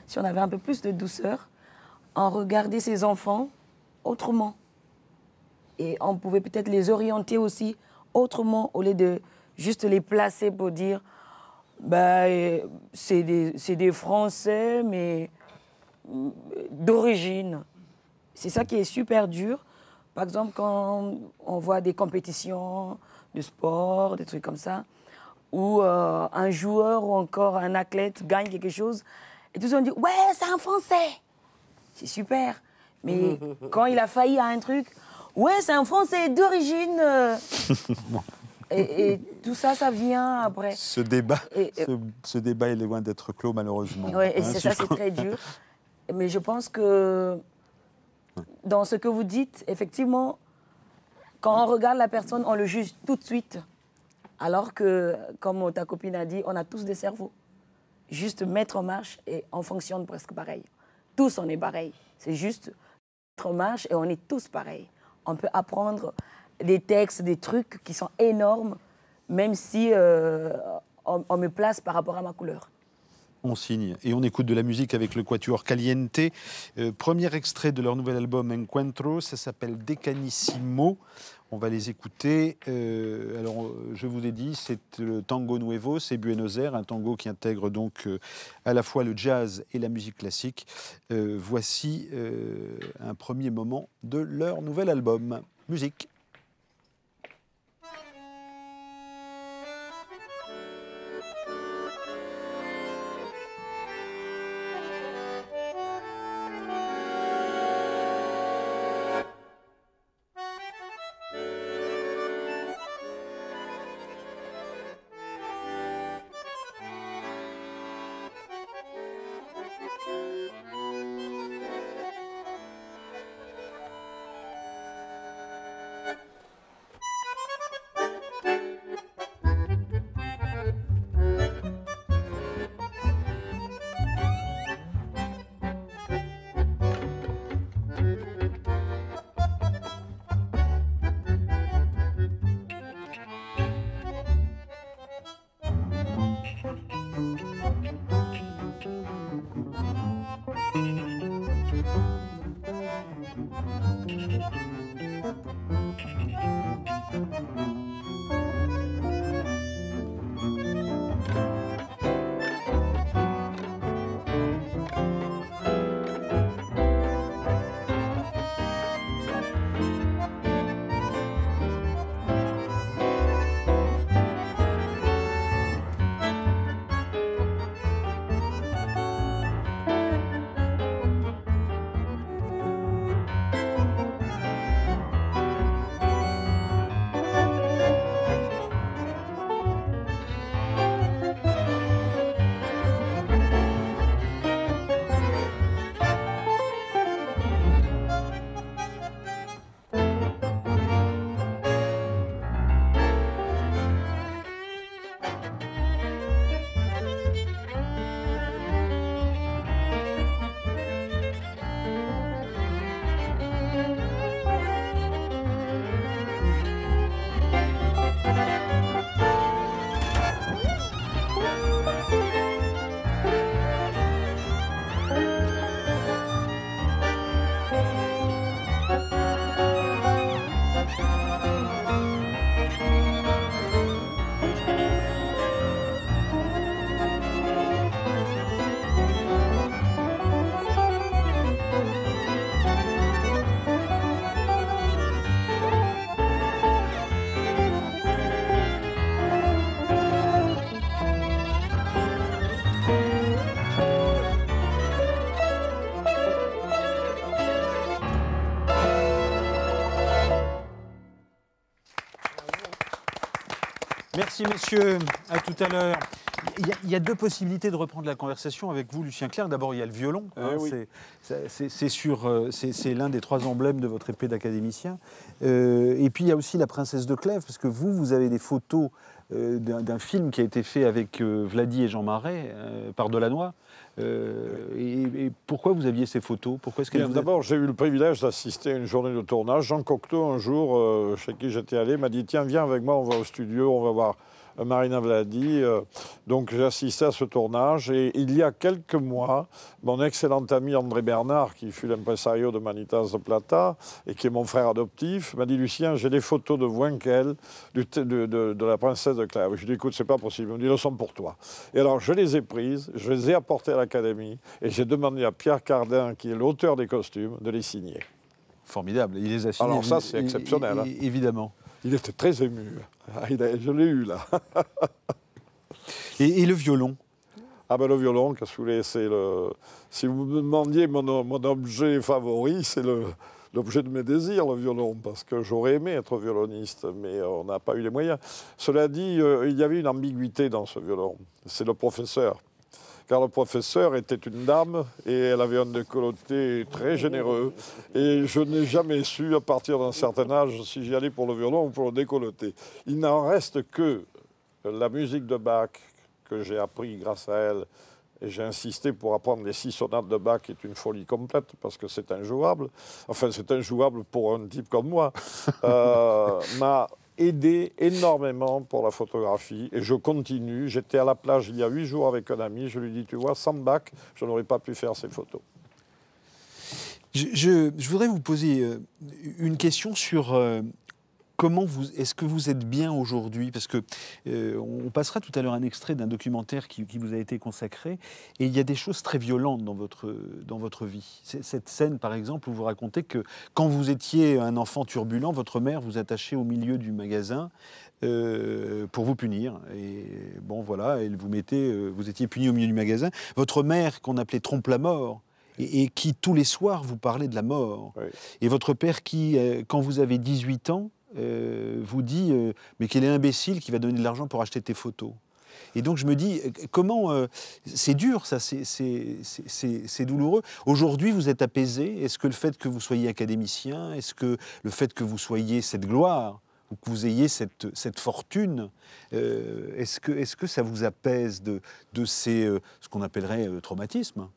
si on avait un peu plus de douceur, on regardait ces enfants autrement. Et on pouvait peut-être les orienter aussi autrement, au lieu de juste les placer pour dire bah, c'est des, c'est des Français, mais d'origine. C'est ça qui est super dur. Par exemple, quand on voit des compétitions de sport, des trucs comme ça, où euh, un joueur ou encore un athlète gagne quelque chose, et tous on dit « Ouais, c'est un Français !» C'est super. Mais quand il a failli à un truc, « Ouais, c'est un Français d'origine euh... !» et, et tout ça, ça vient après. Ce débat, et, et... Ce, ce débat est loin d'être clos, malheureusement. Oui, et hein, c'est si ça, c'est très dur. Mais je pense que dans ce que vous dites, effectivement, quand on regarde la personne, on le juge tout de suite. Alors que, comme ta copine a dit, on a tous des cerveaux. Juste mettre en marche et on fonctionne presque pareil. Tous, on est pareil. C'est juste mettre en marche et on est tous pareils. On peut apprendre des textes, des trucs qui sont énormes, même si euh, on, on me place par rapport à ma couleur. On signe et on écoute de la musique avec le quatuor Caliente. Euh, premier extrait de leur nouvel album Encuentro, ça s'appelle Decanissimo. On va les écouter. Euh, alors, je vous ai dit, c'est le Tango Nuevo, c'est Buenos Aires, un tango qui intègre donc euh, à la fois le jazz et la musique classique. Euh, voici euh, un premier moment de leur nouvel album. Musique. Merci messieurs, à tout à l'heure. Il y, y a deux possibilités de reprendre la conversation avec vous, Lucien Clerc. D'abord, il y a le violon. Hein, eh oui. C'est l'un des trois emblèmes de votre épée d'académicien. Euh, et puis, il y a aussi la princesse de Clèves, parce que vous, vous avez des photos euh, d'un film qui a été fait avec euh, Vladi et Jean Marais, euh, par Delannoy. Euh, et, et pourquoi vous aviez ces photos? Pourquoi est-ce qu'elles vous... D'abord, j'ai eu le privilège d'assister à une journée de tournage. Jean Cocteau, un jour, euh, chez qui j'étais allé, m'a dit « Tiens, viens avec moi, on va au studio, on va voir Marina Vladi. Euh, donc j'ai assisté à ce tournage et il y a quelques mois, mon excellent ami André Bernard, qui fut l'impresario de Manitas de Plata et qui est mon frère adoptif, m'a dit « Lucien, j'ai des photos de Wynkel, de, de, de, de la princesse de Clèves. » Je lui ai dit « Écoute, c'est pas possible. » Il me dit « Elles sont pour toi. » Et alors je les ai prises, je les ai apportées à l'Académie et j'ai demandé à Pierre Cardin, qui est l'auteur des costumes, de les signer. Formidable. Il les a signés. Alors ça, c'est exceptionnel. Hein. Évidemment. Il était très ému. Il a, je l'ai eu, là. et, et le violon? Ah ben le violon, qu'est-ce que vous voulez, c'est le... Si vous me demandiez mon, mon objet favori, c'est le... l'objet de mes désirs, le violon, parce que j'aurais aimé être violoniste, mais on n'a pas eu les moyens. Cela dit, euh, il y avait une ambiguïté dans ce violon. C'est le professeur. Car le professeur était une dame et elle avait un décolleté très généreux. Et je n'ai jamais su, à partir d'un certain âge, si j'y allais pour le violon ou pour le décolleté. Il n'en reste que la musique de Bach, que j'ai appris grâce à elle. Et j'ai insisté pour apprendre les six sonates de Bach, qui est une folie complète, parce que c'est injouable. Enfin, c'est injouable pour un type comme moi. Euh, m'a aidé énormément pour la photographie. Et je continue. J'étais à la plage il y a huit jours avec un ami. Je lui dis, tu vois, sans Bach, je n'aurais pas pu faire ces photos. Je, je, je voudrais vous poser une question sur... Euh, Comment vous, est-ce que vous êtes bien aujourd'hui? Parce que euh, on passera tout à l'heure un extrait d'un documentaire qui, qui vous a été consacré, et il y a des choses très violentes dans votre, dans votre vie. Cette scène, par exemple, où vous racontez que quand vous étiez un enfant turbulent, votre mère vous attachait au milieu du magasin euh, pour vous punir. Et bon, voilà, elle vous mettait, euh, vous étiez puni au milieu du magasin. Votre mère, qu'on appelait Trompe-la-Mort, et, et qui, tous les soirs, vous parlait de la mort. Oui. Et votre père qui, euh, quand vous avez dix-huit ans, Euh, vous dit euh, mais quel est imbécile qui va donner de l'argent pour acheter tes photos. Et donc je me dis comment euh, c'est dur ça, c'est douloureux. Aujourd'hui vous êtes apaisé. Est-ce que le fait que vous soyez académicien, est-ce que le fait que vous soyez cette gloire ou que vous ayez cette, cette fortune, euh, est-ce que, est-ce que ça vous apaise de, de ces euh, ce qu'on appellerait euh, traumatismes?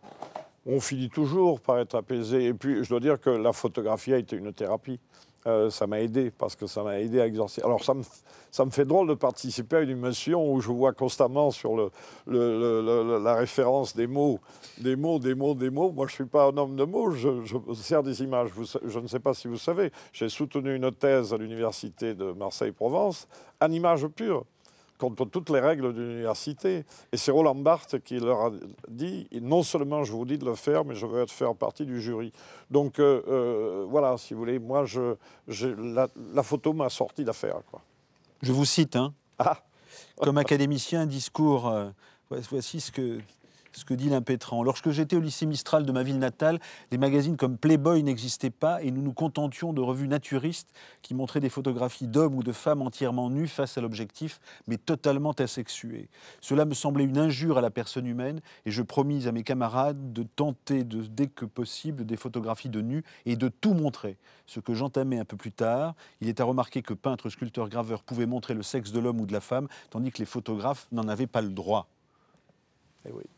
On finit toujours par être apaisé. Et puis je dois dire que la photographie a été une thérapie. Euh, ça m'a aidé, parce que ça m'a aidé à exorciser. Alors ça me, ça me fait drôle de participer à une émission où je vois constamment sur le, le, le, le, la référence des mots, des mots, des mots, des mots. Moi, je ne suis pas un homme de mots, je, je sers des images. Vous, je ne sais pas si vous savez, j'ai soutenu une thèse à l'université de Marseille-Provence en images pures, contre toutes les règles de l'université. Et c'est Roland Barthes qui leur a dit, non seulement je vous dis de le faire, mais je veux être faire partie du jury. Donc euh, euh, voilà, si vous voulez, moi, je, je, la, la photo m'a sorti d'affaire. Je vous cite, hein. Ah. Comme académicien, discours, euh, voici ce que... ce que dit l'impétrant. Lorsque j'étais au lycée Mistral de ma ville natale, les magazines comme Playboy n'existaient pas et nous nous contentions de revues naturistes qui montraient des photographies d'hommes ou de femmes entièrement nus face à l'objectif, mais totalement asexués. Cela me semblait une injure à la personne humaine et je promis à mes camarades de tenter de, dès que possible des photographies de nus et de tout montrer. Ce que j'entamais un peu plus tard, il est à remarquer que peintres, sculpteurs, graveurs pouvaient montrer le sexe de l'homme ou de la femme, tandis que les photographes n'en avaient pas le droit. Eh oui.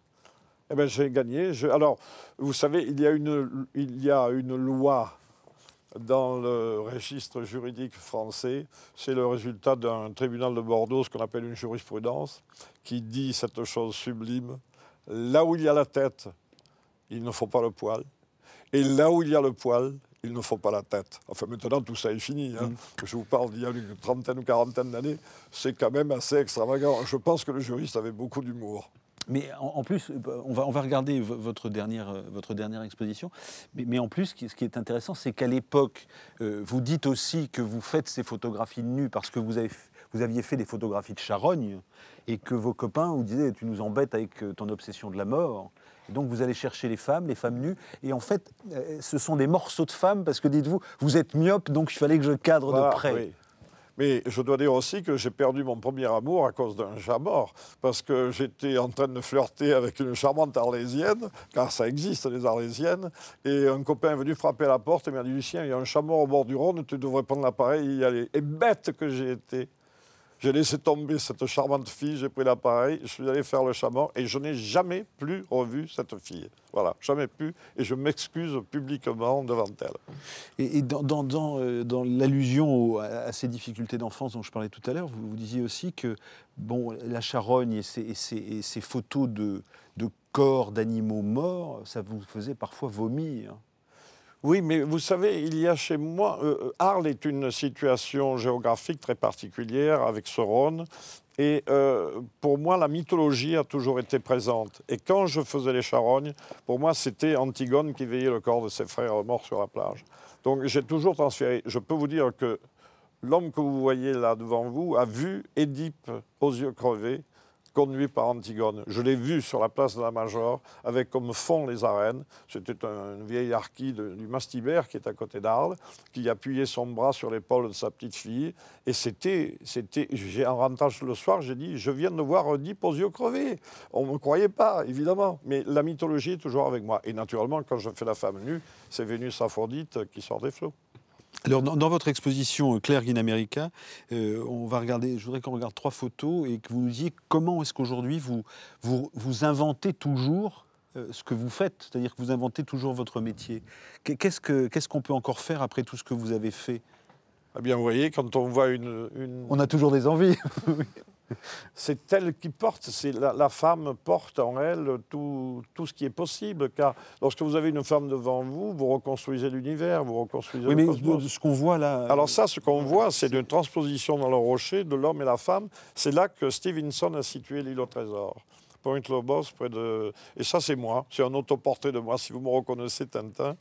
Eh bien, j'ai gagné. Je... Alors, vous savez, il y a une, il y a une loi dans le registre juridique français. C'est le résultat d'un tribunal de Bordeaux, ce qu'on appelle une jurisprudence, qui dit cette chose sublime. Là où il y a la tête, il ne faut pas le poil. Et là où il y a le poil, il ne faut pas la tête. Enfin, maintenant, tout ça est fini. Hein. Mmh. Je vous parle d'il y a une trentaine ou quarantaine d'années. C'est quand même assez extravagant. Je pense que le juriste avait beaucoup d'humour. Mais en, en plus, on va, on va regarder votre dernière, votre dernière exposition, mais, mais en plus, ce qui, ce qui est intéressant, c'est qu'à l'époque, euh, vous dites aussi que vous faites ces photographies nues parce que vous, avez, vous aviez fait des photographies de charogne et que vos copains vous disaient « tu nous embêtes avec ton obsession de la mort ». Et donc vous allez chercher les femmes, les femmes nues, et en fait, euh, ce sont des morceaux de femmes parce que, dites-vous, vous êtes myope, donc il fallait que je cadre voilà, de près. Oui. Mais je dois dire aussi que j'ai perdu mon premier amour à cause d'un chat mort, parce que j'étais en train de flirter avec une charmante arlésienne, car ça existe, les arlésiennes, et un copain est venu frapper à la porte et m'a dit « Lucien, il y a un chat mort au bord du Rhône, tu devrais prendre l'appareil et y aller ». Et bête que j'ai été, J'ai laissé tomber cette charmante fille, j'ai pris l'appareil, je suis allé faire le chaman et je n'ai jamais plus revu cette fille. Voilà, jamais plus. Et je m'excuse publiquement devant elle. Et, et dans, dans, dans, euh, dans l'allusion à ces difficultés d'enfance dont je parlais tout à l'heure, vous, vous disiez aussi que bon, la charogne et ces, et ces, et ces photos de, de corps d'animaux morts, ça vous faisait parfois vomir. Oui, mais vous savez, il y a chez moi... Euh, Arles est une situation géographique très particulière avec ce Rhône. Et euh, pour moi, la mythologie a toujours été présente. Et quand je faisais les charognes, pour moi, c'était Antigone qui veillait le corps de ses frères morts sur la plage. Donc j'ai toujours transféré. Je peux vous dire que l'homme que vous voyez là devant vous a vu Édipe aux yeux crevés, conduit par Antigone. Je l'ai vu sur la place de la Major, avec comme fond les arènes. C'était un, une vieille harquie de, du Mastibert, qui est à côté d'Arles, qui appuyait son bras sur l'épaule de sa petite fille. Et c'était, c'était, en rentrant le soir, j'ai dit, je viens de voir Oedipe aux yeux crevés. On ne me croyait pas, évidemment. Mais la mythologie est toujours avec moi. Et naturellement, quand je fais la femme nue, c'est Vénus Aphrodite qui sort des flots. Alors, dans, dans votre exposition Claire in America, euh, on va regarder, je voudrais qu'on regarde trois photos et que vous nous disiez comment est-ce qu'aujourd'hui vous, vous, vous inventez toujours euh, ce que vous faites, c'est-à-dire que vous inventez toujours votre métier. Qu'est-ce que, qu'est-ce qu'on peut encore faire après tout ce que vous avez fait? Eh bien, vous voyez, quand on voit une... une... On a toujours des envies. C'est elle qui porte, c'est la, la femme porte en elle tout, tout ce qui est possible, car lorsque vous avez une femme devant vous, vous reconstruisez l'univers, vous reconstruisez oui, le mais cosmos. Ce qu'on voit là... Alors ça, ce qu'on voit, c'est une transposition dans le rocher de l'homme et la femme. C'est là que Stevenson a situé l'île au trésor. Point Lobos, près de... Et ça, c'est moi, c'est un autoportrait de moi, si vous me reconnaissez, Tintin.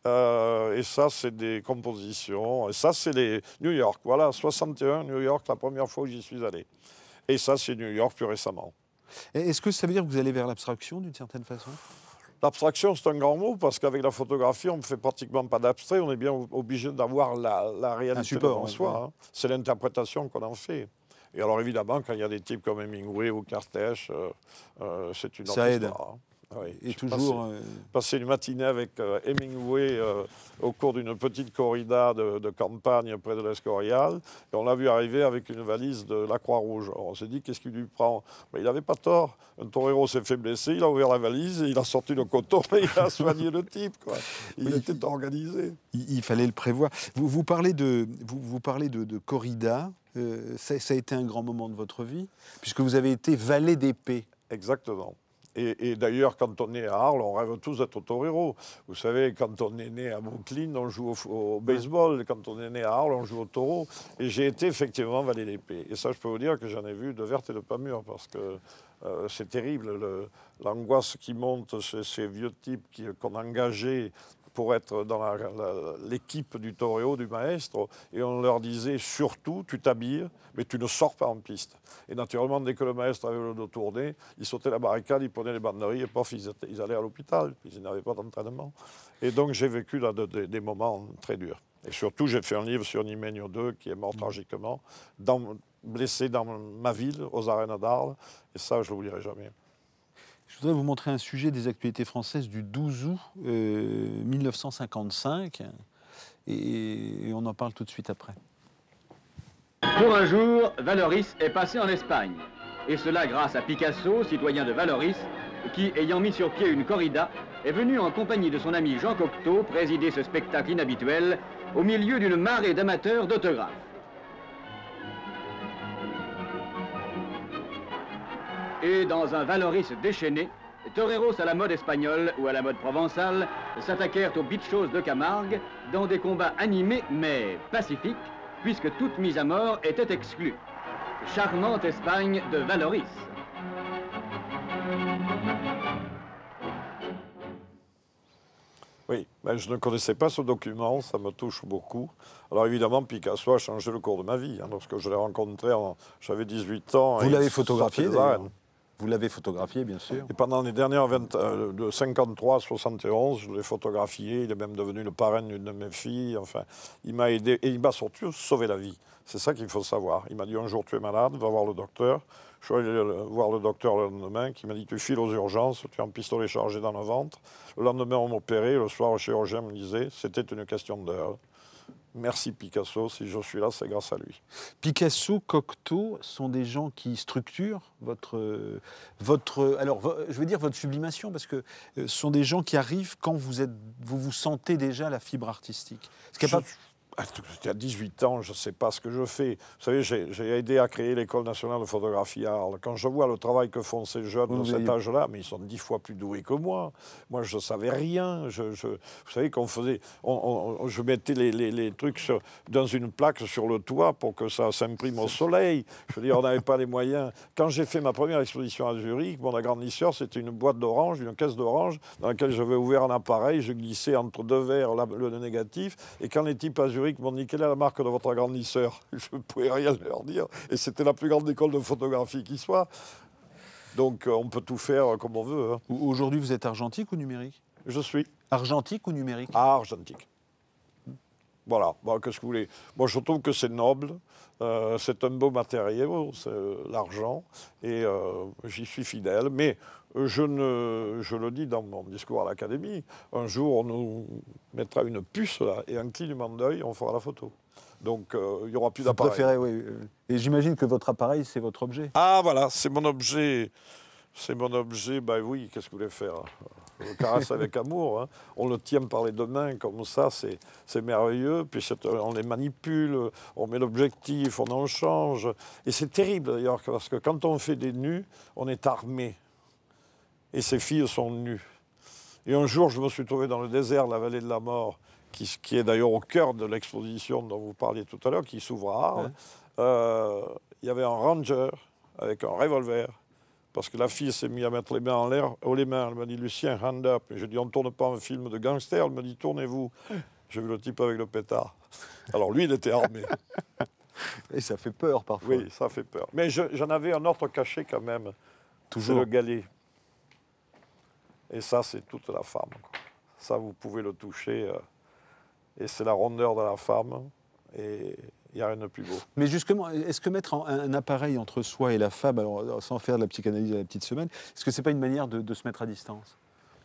Euh, et ça, c'est des compositions. Et ça, c'est les New York. Voilà, soixante et un, New York, la première fois où j'y suis allé. Et ça, c'est New York plus récemment. Est-ce que ça veut dire que vous allez vers l'abstraction, d'une certaine façon? L'abstraction, c'est un grand mot, parce qu'avec la photographie, on ne fait pratiquement pas d'abstrait. On est bien obligé d'avoir la, la réalité support, devant oui, soi. oui. Hein. C'est l'interprétation qu'on en fait. Et alors, évidemment, quand il y a des types comme Hemingway ou Cartèche, euh, euh, c'est une autre ça aide. histoire. Hein. Oui, et toujours... Passé, euh... passé une matinée avec euh, Hemingway euh, au cours d'une petite corrida de, de campagne près de l'Escorial. Et on l'a vu arriver avec une valise de la Croix-Rouge. On s'est dit, qu'est-ce qu'il lui prend? Mais il n'avait pas tort. Un torero s'est fait blesser, il a ouvert la valise, et il a sorti le coton et il a soigné le type. Quoi. Il oui, était organisé. Il, il fallait le prévoir. Vous, vous parlez de, vous, vous parlez de, de corrida. Euh, ça, ça a été un grand moment de votre vie, puisque vous avez été valet d'épée. Exactement. Et, et d'ailleurs, quand on est à Arles, on rêve tous d'être torero. Vous savez, quand on est né à Brooklyn, on joue au, au baseball. Quand on est né à Arles, on joue au taureau. Et j'ai été effectivement valet d'épée. Et ça, je peux vous dire que j'en ai vu de vertes et de pas mûres, parce que euh, c'est terrible, le, l'angoisse qui monte chez ces vieux types qui, qu'on engageait pour être dans la, la, l'équipe du torero, du maestro, et on leur disait surtout, tu t'habilles, mais tu ne sors pas en piste. Et naturellement, dès que le maestro avait le dos tourné, ils sautaient la barricade, ils prenaient les banderilles, et pof, ils, étaient, ils allaient à l'hôpital, ils n'avaient pas d'entraînement. Et donc j'ai vécu là de, de, des moments très durs. Et surtout, j'ai fait un livre sur Nimenio deux, qui est mort mmh. tragiquement, dans, blessé dans ma ville, aux arènes d'Arles, et ça, je ne l'oublierai jamais. Je voudrais vous montrer un sujet des actualités françaises du douze août euh, mille neuf cent cinquante-cinq, et, et on en parle tout de suite après. Pour un jour, Vallauris est passé en Espagne, et cela grâce à Picasso, citoyen de Vallauris, qui, ayant mis sur pied une corrida, est venu en compagnie de son ami Jean Cocteau présider ce spectacle inhabituel au milieu d'une marée d'amateurs d'autographes. Et dans un Vallauris déchaîné, toreros à la mode espagnole ou à la mode provençale s'attaquèrent aux bichos de Camargue dans des combats animés mais pacifiques, puisque toute mise à mort était exclue. Charmante Espagne de Vallauris. Oui, ben je ne connaissais pas ce document, ça me touche beaucoup. Alors évidemment, Picasso a changé le cours de ma vie. Hein, lorsque je l'ai rencontré, j'avais dix-huit ans. Vous l'avez photographié d'ailleurs. Vous l'avez photographié, bien sûr. Et pendant les dernières vingt, euh, de cinquante-trois à soixante et onze, je l'ai photographié. Il est même devenu le parrain d'une de mes filles. Enfin, il m'a aidé et il m'a surtout sauvé la vie. C'est ça qu'il faut savoir. Il m'a dit un jour, tu es malade, va voir le docteur. Je suis allé voir le docteur le lendemain qui m'a dit, tu files aux urgences, tu as un pistolet chargé dans le ventre. Le lendemain, on m'opérait. Le soir, le chirurgien me disait, c'était une question d'heure. Merci Picasso, si je suis là, c'est grâce à lui. Picasso, Cocteau sont des gens qui structurent votre, votre, alors je veux dire votre sublimation, parce que ce sont des gens qui arrivent quand vous êtes, vous vous sentez déjà la fibre artistique. Ce qui est Je... pas... À dix-huit ans, je ne sais pas ce que je fais. Vous savez, j'ai aidé à créer l'École nationale de photographie à Arles. Quand je vois le travail que font ces jeunes de cet âge-là, mais ils sont dix fois plus doués que moi. Moi, je ne savais rien. Je, je, vous savez qu'on faisait... On, on, je mettais les, les, les trucs sur, dans une plaque sur le toit pour que ça s'imprime au soleil. Je veux dire, on n'avait pas les moyens. Quand j'ai fait ma première exposition à Zurich, mon agrandisseur, c'était une boîte d'orange, une caisse d'orange, dans laquelle j'avais ouvert un appareil, je glissais entre deux verres le, le négatif, et quand les types à Zurich m'ont dit quelle est la marque de votre agrandisseur, je ne pouvais rien leur dire, et c'était la plus grande école de photographie qui soit. Donc on peut tout faire comme on veut. Hein. Aujourd'hui, vous êtes argentique ou numérique? Je suis. Argentique ou numérique? Ah, argentique. Voilà, bon, qu'est-ce que vous voulez? Moi, je trouve que c'est noble, euh, c'est un beau matériel, c'est l'argent, et euh, j'y suis fidèle. Mais je, ne, je le dis dans mon discours à l'Académie, un jour, on nous mettra une puce là, et un clignement d'œil, on fera la photo. Donc, euh, il n'y aura plus d'appareil. Oui. Et j'imagine que votre appareil, c'est votre objet. Ah, voilà, c'est mon objet. C'est mon objet, ben oui, qu'est-ce que vous voulez faire? On le caresse avec amour, hein. On le tient par les deux mains comme ça, c'est merveilleux. Puis on les manipule, on met l'objectif, on en change. Et c'est terrible d'ailleurs, parce que quand on fait des nus, on est armé. Et ces filles sont nues. Et un jour, je me suis trouvé dans le désert, la vallée de la mort, qui, qui est d'ailleurs au cœur de l'exposition dont vous parliez tout à l'heure, qui s'ouvre à Arles. Ouais. Euh, il y avait un ranger avec un revolver. Parce que la fille s'est mise à mettre les mains en l'air, haut les mains. Elle m'a dit, Lucien, hand up. Et je dis, on ne tourne pas un film de gangster. Elle me dit, tournez-vous. J'ai vu le type avec le pétard. Alors lui, il était armé. Et ça fait peur parfois. Oui, ça fait peur. Mais j'en avais un autre caché quand même. Toujours le galet. Et ça, c'est toute la femme. Ça, vous pouvez le toucher. Euh, et c'est la rondeur de la femme. Et... il n'y a rien de plus beau. Mais justement, est-ce que mettre un, un appareil entre soi et la femme, alors, sans faire de la psychanalyse à la petite semaine, est-ce que ce n'est pas une manière de, de se mettre à distance?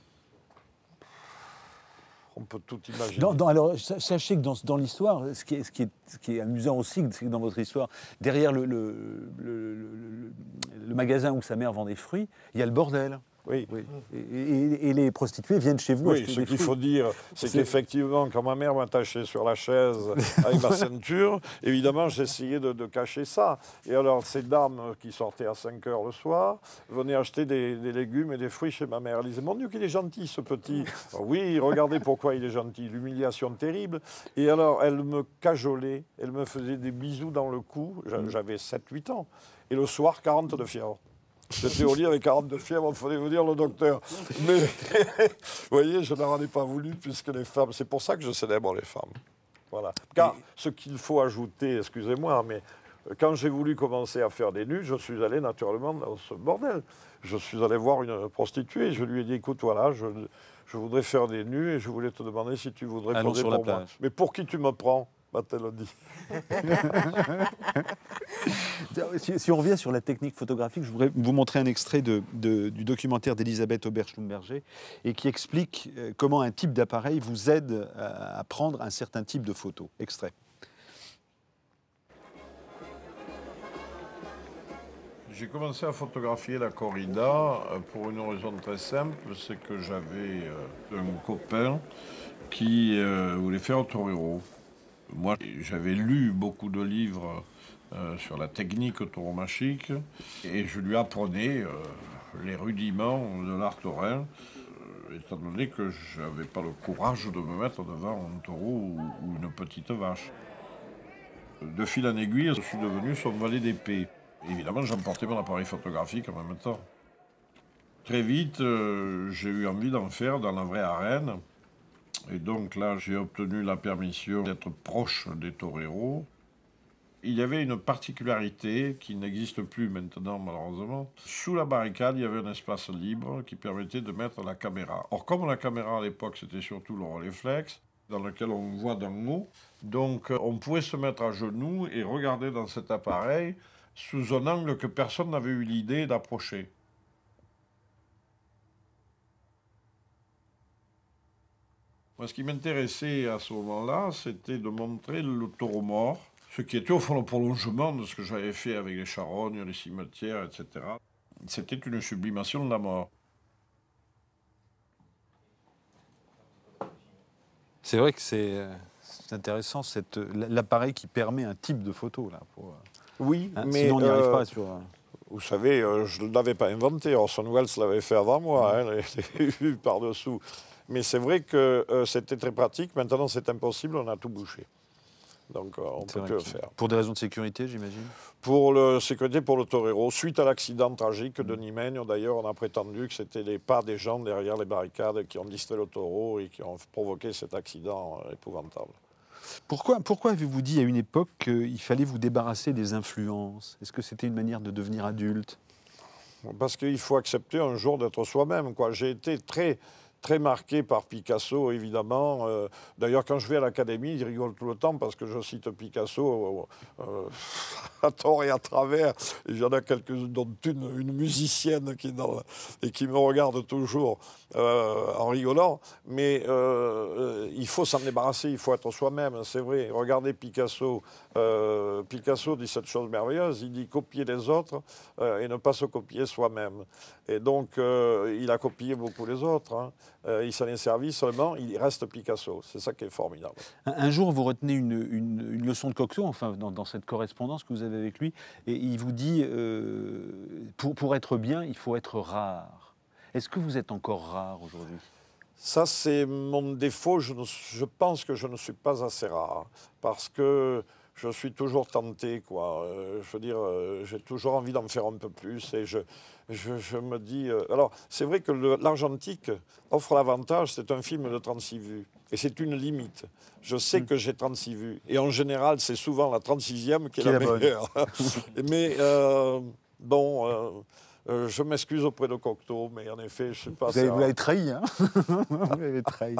On peut tout imaginer. Dans, dans, alors, sachez que dans, dans l'histoire, ce, ce, ce qui est amusant aussi, c'est que dans votre histoire, derrière le, le, le, le, le magasin où sa mère vend des fruits, il y a le bordel. Oui. oui. Et, et, et les prostituées viennent chez vous. Oui, ce qu'il faut dire, c'est qu'effectivement, quand ma mère m'attachait sur la chaise avec ma ceinture, évidemment, j'essayais de, de cacher ça. Et alors, ces dames qui sortaient à cinq heures le soir venaient acheter des, des légumes et des fruits chez ma mère. Elles disaient, mon Dieu, qu'il est gentil, ce petit. Oui, regardez pourquoi il est gentil. L'humiliation terrible. Et alors, elles me cajolaient, elles me faisaient des bisous dans le cou. J'avais sept huit ans. Et le soir, quarante de fièvre. J'étais au lit avec quarante de fièvre, il fallait venir le docteur. Mais, vous voyez, je n'en ai pas voulu, puisque les femmes... C'est pour ça que je célèbre les femmes. Voilà. Car et... ce qu'il faut ajouter, excusez-moi, mais quand j'ai voulu commencer à faire des nus, je suis allé naturellement dans ce bordel. Je suis allé voir une prostituée, je lui ai dit, écoute, voilà, je, je voudrais faire des nus, et je voulais te demander si tu voudrais Allons poser sur pour la moi. Mais pour qui tu me prends? m'a-t-elle dit. si, si on revient sur la technique photographique, je voudrais vous montrer un extrait de, de, du documentaire d'Elisabeth Aubert-Schlumberger et qui explique comment un type d'appareil vous aide à, à prendre un certain type de photo. Extrait. J'ai commencé à photographier la corrida pour une raison très simple, c'est que j'avais un copain qui euh, voulait faire un torero. Moi, j'avais lu beaucoup de livres euh, sur la technique tauromachique et je lui apprenais euh, les rudiments de l'art taurin, euh, étant donné que je n'avais pas le courage de me mettre devant un taureau ou, ou une petite vache. De fil en aiguille, je suis devenu son valet d'épée. Évidemment, j'emportais mon appareil photographique en même temps. Très vite, euh, j'ai eu envie d'en faire dans la vraie arène. Et donc là, j'ai obtenu la permission d'être proche des toreros. Il y avait une particularité qui n'existe plus maintenant, malheureusement. Sous la barricade, il y avait un espace libre qui permettait de mettre la caméra. Or, comme la caméra à l'époque, c'était surtout le Rolleiflex, dans lequel on voit d'en haut, donc on pouvait se mettre à genoux et regarder dans cet appareil sous un angle que personne n'avait eu l'idée d'approcher. Moi, ce qui m'intéressait à ce moment-là, c'était de montrer le taureau mort, ce qui était au fond le prolongement de ce que j'avais fait avec les charognes, les cimetières, et cetera. C'était une sublimation de la mort. C'est vrai que c'est intéressant, l'appareil qui permet un type de photo. Là, pour, oui, hein, mais... Sinon, on n'y arrive euh, pas sur... Vous savez, euh, je ne l'avais pas inventé. Orson Welles l'avait fait avant moi, hein, les vues par-dessous. Mais c'est vrai que euh, c'était très pratique. Maintenant, c'est impossible, on a tout bouché. Donc, euh, on ne peut plus le faire. Pour des raisons de sécurité, j'imagine? Pour la sécurité, pour le torero. Suite à l'accident tragique de Nimègne, d'ailleurs, on a prétendu que c'était les pas des gens derrière les barricades qui ont distrait le taureau et qui ont provoqué cet accident euh, épouvantable. Pourquoi, pourquoi avez-vous dit à une époque qu'il fallait vous débarrasser des influences? Est-ce que c'était une manière de devenir adulte? Parce qu'il faut accepter un jour d'être soi-même, quoi. J'ai été très... très marqué par Picasso, évidemment. Euh, D'ailleurs, quand je vais à l'Académie, ils rigolent tout le temps parce que je cite Picasso euh, euh, à tort et à travers. Il y en a quelques-unes, dont une, une musicienne qui est dans, et qui me regarde toujours euh, en rigolant. Mais euh, il faut s'en débarrasser, il faut être soi-même, c'est vrai. Regardez Picasso. Euh, Picasso dit cette chose merveilleuse, il dit copier les autres euh, et ne pas se copier soi-même. Et donc, euh, il a copié beaucoup les autres. Hein. Euh, il s'en est servi seulement, il reste Picasso. C'est ça qui est formidable. Un, un jour, vous retenez une, une, une leçon de Cocteau, enfin, dans, dans cette correspondance que vous avez avec lui, et il vous dit, euh, pour, pour être bien, il faut être rare. Est-ce que vous êtes encore rare aujourd'hui? Ça, c'est mon défaut. Je, ne, je pense que je ne suis pas assez rare, parce que je suis toujours tenté, quoi. Euh, je veux dire, euh, j'ai toujours envie d'en faire un peu plus, et je... Je, je me dis... Euh, alors, c'est vrai que l'Argentique offre l'avantage, c'est un film de trente-six vues. Et c'est une limite. Je sais mmh. que j'ai trente-six vues. Et en général, c'est souvent la trente-sixième qui est, qui est la, la meilleure. Mais, euh, bon... Euh, Euh, je m'excuse auprès de Cocteau, mais en effet, je ne suis pas... Vous, avez, vous l'avez trahi, hein. Vous l'avez trahi.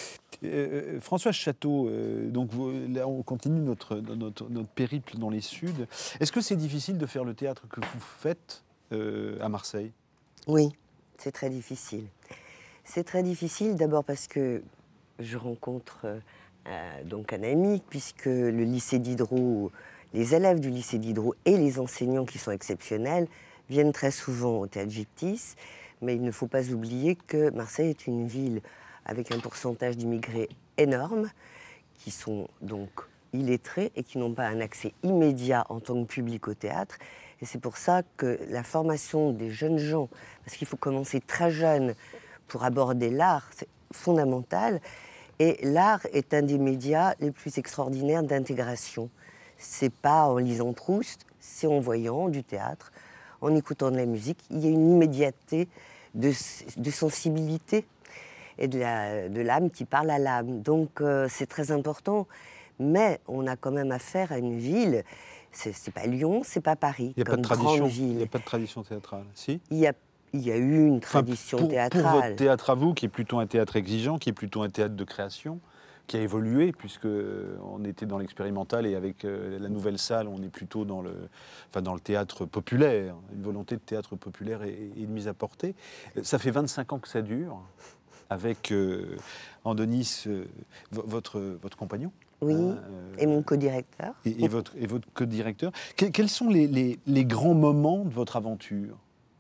Euh, François Château, euh, donc vous, là, on continue notre, notre, notre périple dans les Suds. Est-ce que c'est difficile de faire le théâtre que vous faites euh, à Marseille? Oui, c'est très difficile. C'est très difficile d'abord parce que je rencontre euh, donc un ami, puisque le lycée Diderot, les élèves du lycée Diderot et les enseignants qui sont exceptionnels viennent très souvent au Théâtre Gyptis, mais il ne faut pas oublier que Marseille est une ville avec un pourcentage d'immigrés énorme, qui sont donc illettrés et qui n'ont pas un accès immédiat en tant que public au théâtre. Et c'est pour ça que la formation des jeunes gens, parce qu'il faut commencer très jeune pour aborder l'art, c'est fondamental. Et l'art est un des médias les plus extraordinaires d'intégration. C'est pas en lisant Proust, c'est en voyant du théâtre, en écoutant de la musique. Il y a une immédiateté de, de sensibilité et de l'âme qui parle à l'âme. Donc euh, c'est très important. Mais on a quand même affaire à une ville, c'est pas Lyon, c'est pas Paris. Il n'y a, a pas de tradition théâtrale, si? Il y a, il y a eu une tradition enfin, pour, théâtrale. Pour votre théâtre à vous, qui est plutôt un théâtre exigeant, qui est plutôt un théâtre de création, qui a évolué, puisqu'on était dans l'expérimental et avec euh, la nouvelle salle, on est plutôt dans le, enfin, dans le théâtre populaire, une volonté de théâtre populaire et, et de mise à portée. Ça fait vingt-cinq ans que ça dure, avec euh, Andonis, euh, votre, votre compagnon. Oui, hein, euh, et mon co-directeur. Et, et votre, et votre co-directeur. Que, quels sont les, les, les grands moments de votre aventure?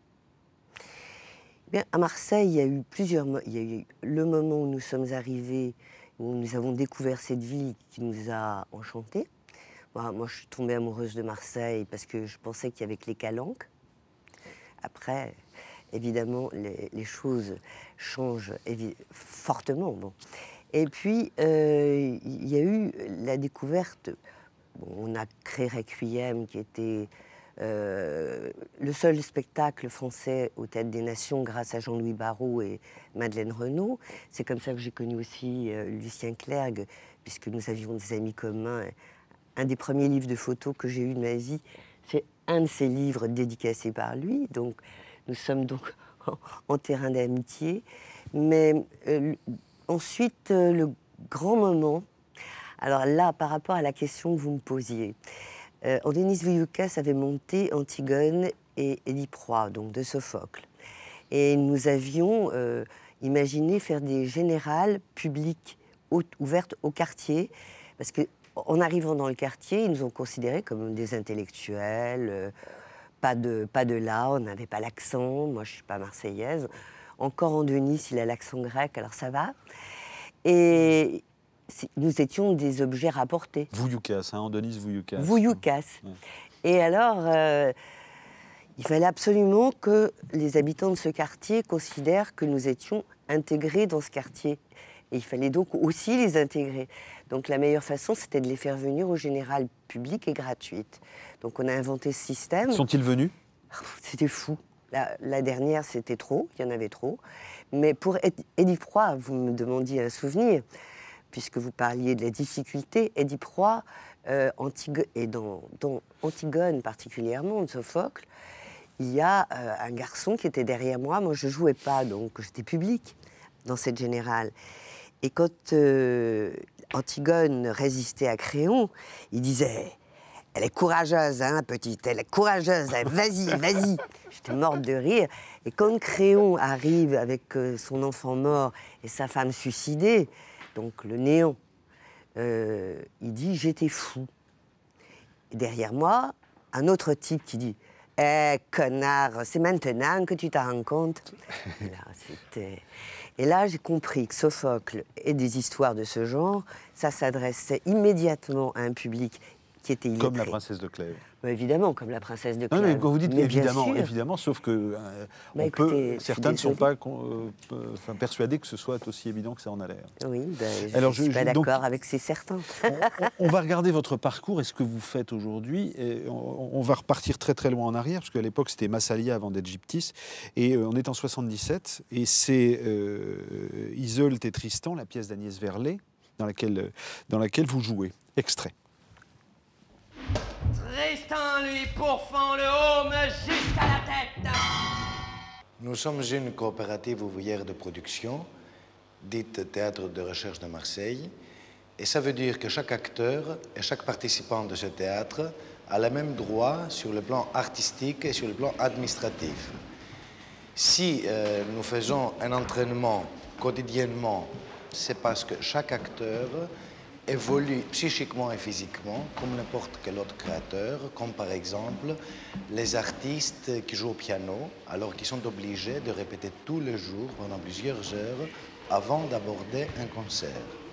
Bien, à Marseille, il y a eu plusieurs... Il y a eu le moment où nous sommes arrivés, où nous avons découvert cette ville qui nous a enchantés. Moi, moi, je suis tombée amoureuse de Marseille parce que je pensais qu'il y avait que les calanques. Après, évidemment, les, les choses changent fortement. Bon. Et puis, euh, il y a eu la découverte... Bon, on a créé Requiem, qui était euh, le seul spectacle français au Théâtre des Nations grâce à Jean-Louis Barrault et Madeleine Renaud. C'est comme ça que j'ai connu aussi euh, Lucien Clergue, puisque nous avions des amis communs. Un des premiers livres de photos que j'ai eu de ma vie, c'est un de ses livres dédicacés par lui. Donc, nous sommes donc en, en terrain d'amitié. Mais euh, ensuite, euh, le grand moment... Alors là, par rapport à la question que vous me posiez, euh, Andonis Voulloukas avait monté Antigone et Édipe-Roi, donc de Sophocle. Et nous avions euh, imaginé faire des générales publiques ouverte au quartier, parce qu'en arrivant dans le quartier, ils nous ont considérés comme des intellectuels, euh, pas de, pas de là, on n'avait pas l'accent, moi je ne suis pas marseillaise. Encore en Denis, il a l'accent grec, alors ça va. Et nous étions des objets rapportés. Vouyoukas, hein, en Denis, Vouyoukas. Vouyoukas. Ouais. Et alors, euh, il fallait absolument que les habitants de ce quartier considèrent que nous étions intégrés dans ce quartier. Et il fallait donc aussi les intégrer. Donc la meilleure façon, c'était de les faire venir au général public et gratuite. Donc on a inventé ce système. Sont-ils venus? C'était fou. La, la dernière, c'était trop, il y en avait trop. Mais pour Édipe Roi, vous me demandiez un souvenir, puisque vous parliez de la difficulté. Édipe Roi, euh, Antigone, et dans, dans Antigone particulièrement, de Sophocle, il y a euh, un garçon qui était derrière moi. Moi, je ne jouais pas, donc j'étais public dans cette générale. Et quand euh, Antigone résistait à Créon, il disait... Elle est courageuse, hein, petite, elle est courageuse, vas-y, vas-y. J'étais morte de rire. Et quand Créon arrive avec euh, son enfant mort et sa femme suicidée, donc le néant, euh, il dit « j'étais fou ». Et derrière moi, un autre type qui dit « Eh, connard, c'est maintenant que tu t'en rends compte ». Et là, j'ai compris que Sophocle et des histoires de ce genre, ça s'adressait immédiatement à un public qui était illettré. Comme la princesse de Clèves. Bah, évidemment, comme la princesse de Clèves. Non, mais quand vous dites mais évidemment, évidemment, sauf que euh, bah, on écoutez, peut, certains ne sont pas euh, enfin, persuadés que ce soit aussi évident que ça en a l'air. Oui, bah, je ne suis je, pas d'accord avec ces certains. on, on va regarder votre parcours et ce que vous faites aujourd'hui. On, on va repartir très très loin en arrière, parce qu'à l'époque c'était Massalia avant d'être Gyptis. Et euh, on est en soixante-dix-sept, et c'est euh, Iseult et Tristan, la pièce d'Agnès Verlet, dans laquelle, dans laquelle vous jouez. Extrait. Tristan lui pourfend le haume jusqu'à la tête. Nous sommes une coopérative ouvrière de production, dite Théâtre de Recherche de Marseille, et ça veut dire que chaque acteur et chaque participant de ce théâtre a le même droit sur le plan artistique et sur le plan administratif. Si euh, nous faisons un entraînement quotidiennement, c'est parce que chaque acteur évolue psychiquement et physiquement comme n'importe quel autre créateur, comme par exemple les artistes qui jouent au piano, alors qu'ils sont obligés de répéter tous les jours pendant plusieurs heures avant d'aborder un concert.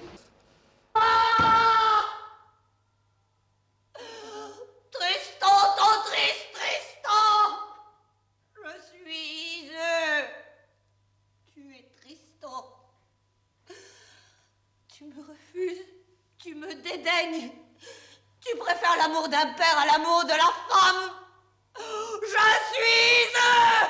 Tristan, ton triste Tristan! Je suis Iseult. Tu es Tristan. Tu me refuses. Tu me dédaignes. Tu préfères l'amour d'un père à l'amour de la femme. Je suis Iseult.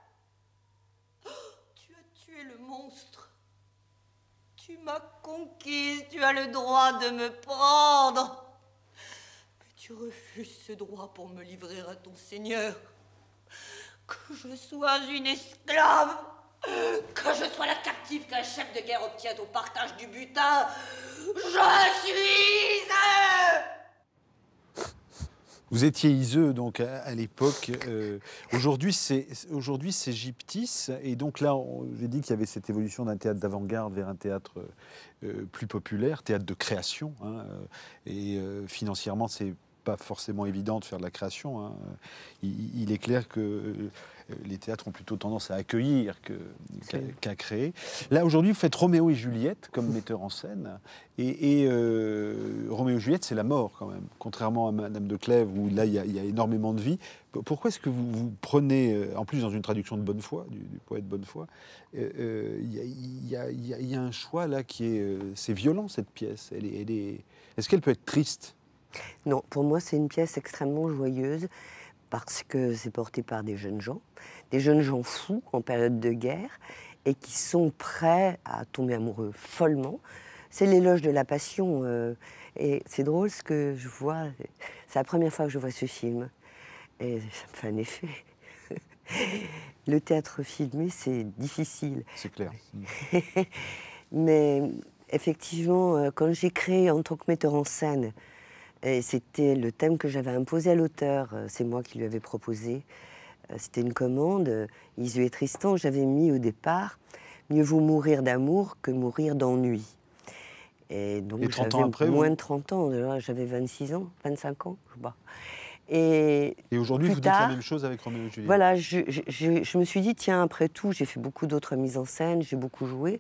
Tu as tué le monstre. Tu m'as conquise. Tu as le droit de me prendre. Mais tu refuses ce droit pour me livrer à ton seigneur. Que je sois une esclave. Que je sois la captive qu'un chef de guerre obtient au partage du butin. Je suis Iseult. Vous étiez Iseux donc à, à l'époque. Euh, aujourd'hui, c'est aujourd'hui c'est Gyptis, et donc là, j'ai dit qu'il y avait cette évolution d'un théâtre d'avant-garde vers un théâtre euh, plus populaire, théâtre de création. Hein, et euh, financièrement, c'est pas forcément évident de faire de la création. Hein. Il, il est clair que euh, les théâtres ont plutôt tendance à accueillir qu'à qu'à créer. Là, aujourd'hui, vous faites Roméo et Juliette comme metteur en scène. Et, et euh, Roméo et Juliette, c'est la mort quand même. Contrairement à Madame de Clèves, où là, il y, y a énormément de vie. Pourquoi est-ce que vous, vous prenez, en plus dans une traduction de Bonnefoy, du, du poète Bonnefoy, il euh, y, y, y, y, y a un choix là qui est... Euh, c'est violent, cette pièce. Elle est, elle est, est-ce qu'elle peut être triste ? Non, pour moi, c'est une pièce extrêmement joyeuse parce que c'est porté par des jeunes gens, des jeunes gens fous en période de guerre et qui sont prêts à tomber amoureux follement. C'est l'éloge de la passion. Euh, et c'est drôle ce que je vois. C'est la première fois que je vois ce film. Et ça me fait un effet. Le théâtre filmé, c'est difficile. C'est clair. Mais effectivement, quand j'ai créé en tant que metteur en scène, et c'était le thème que j'avais imposé à l'auteur, c'est moi qui lui avais proposé. C'était une commande, Iseult et Tristan, j'avais mis au départ « Mieux vaut mourir d'amour que mourir d'ennui ». Et donc, Et trente ans après, moins vous... de trente ans, j'avais vingt-six ans, vingt-cinq ans, je sais pas. Et, et aujourd'hui, vous tard, dites la même chose avec Roméo et Juliette. Voilà, je, je, je, je me suis dit, tiens, après tout, j'ai fait beaucoup d'autres mises en scène, j'ai beaucoup joué.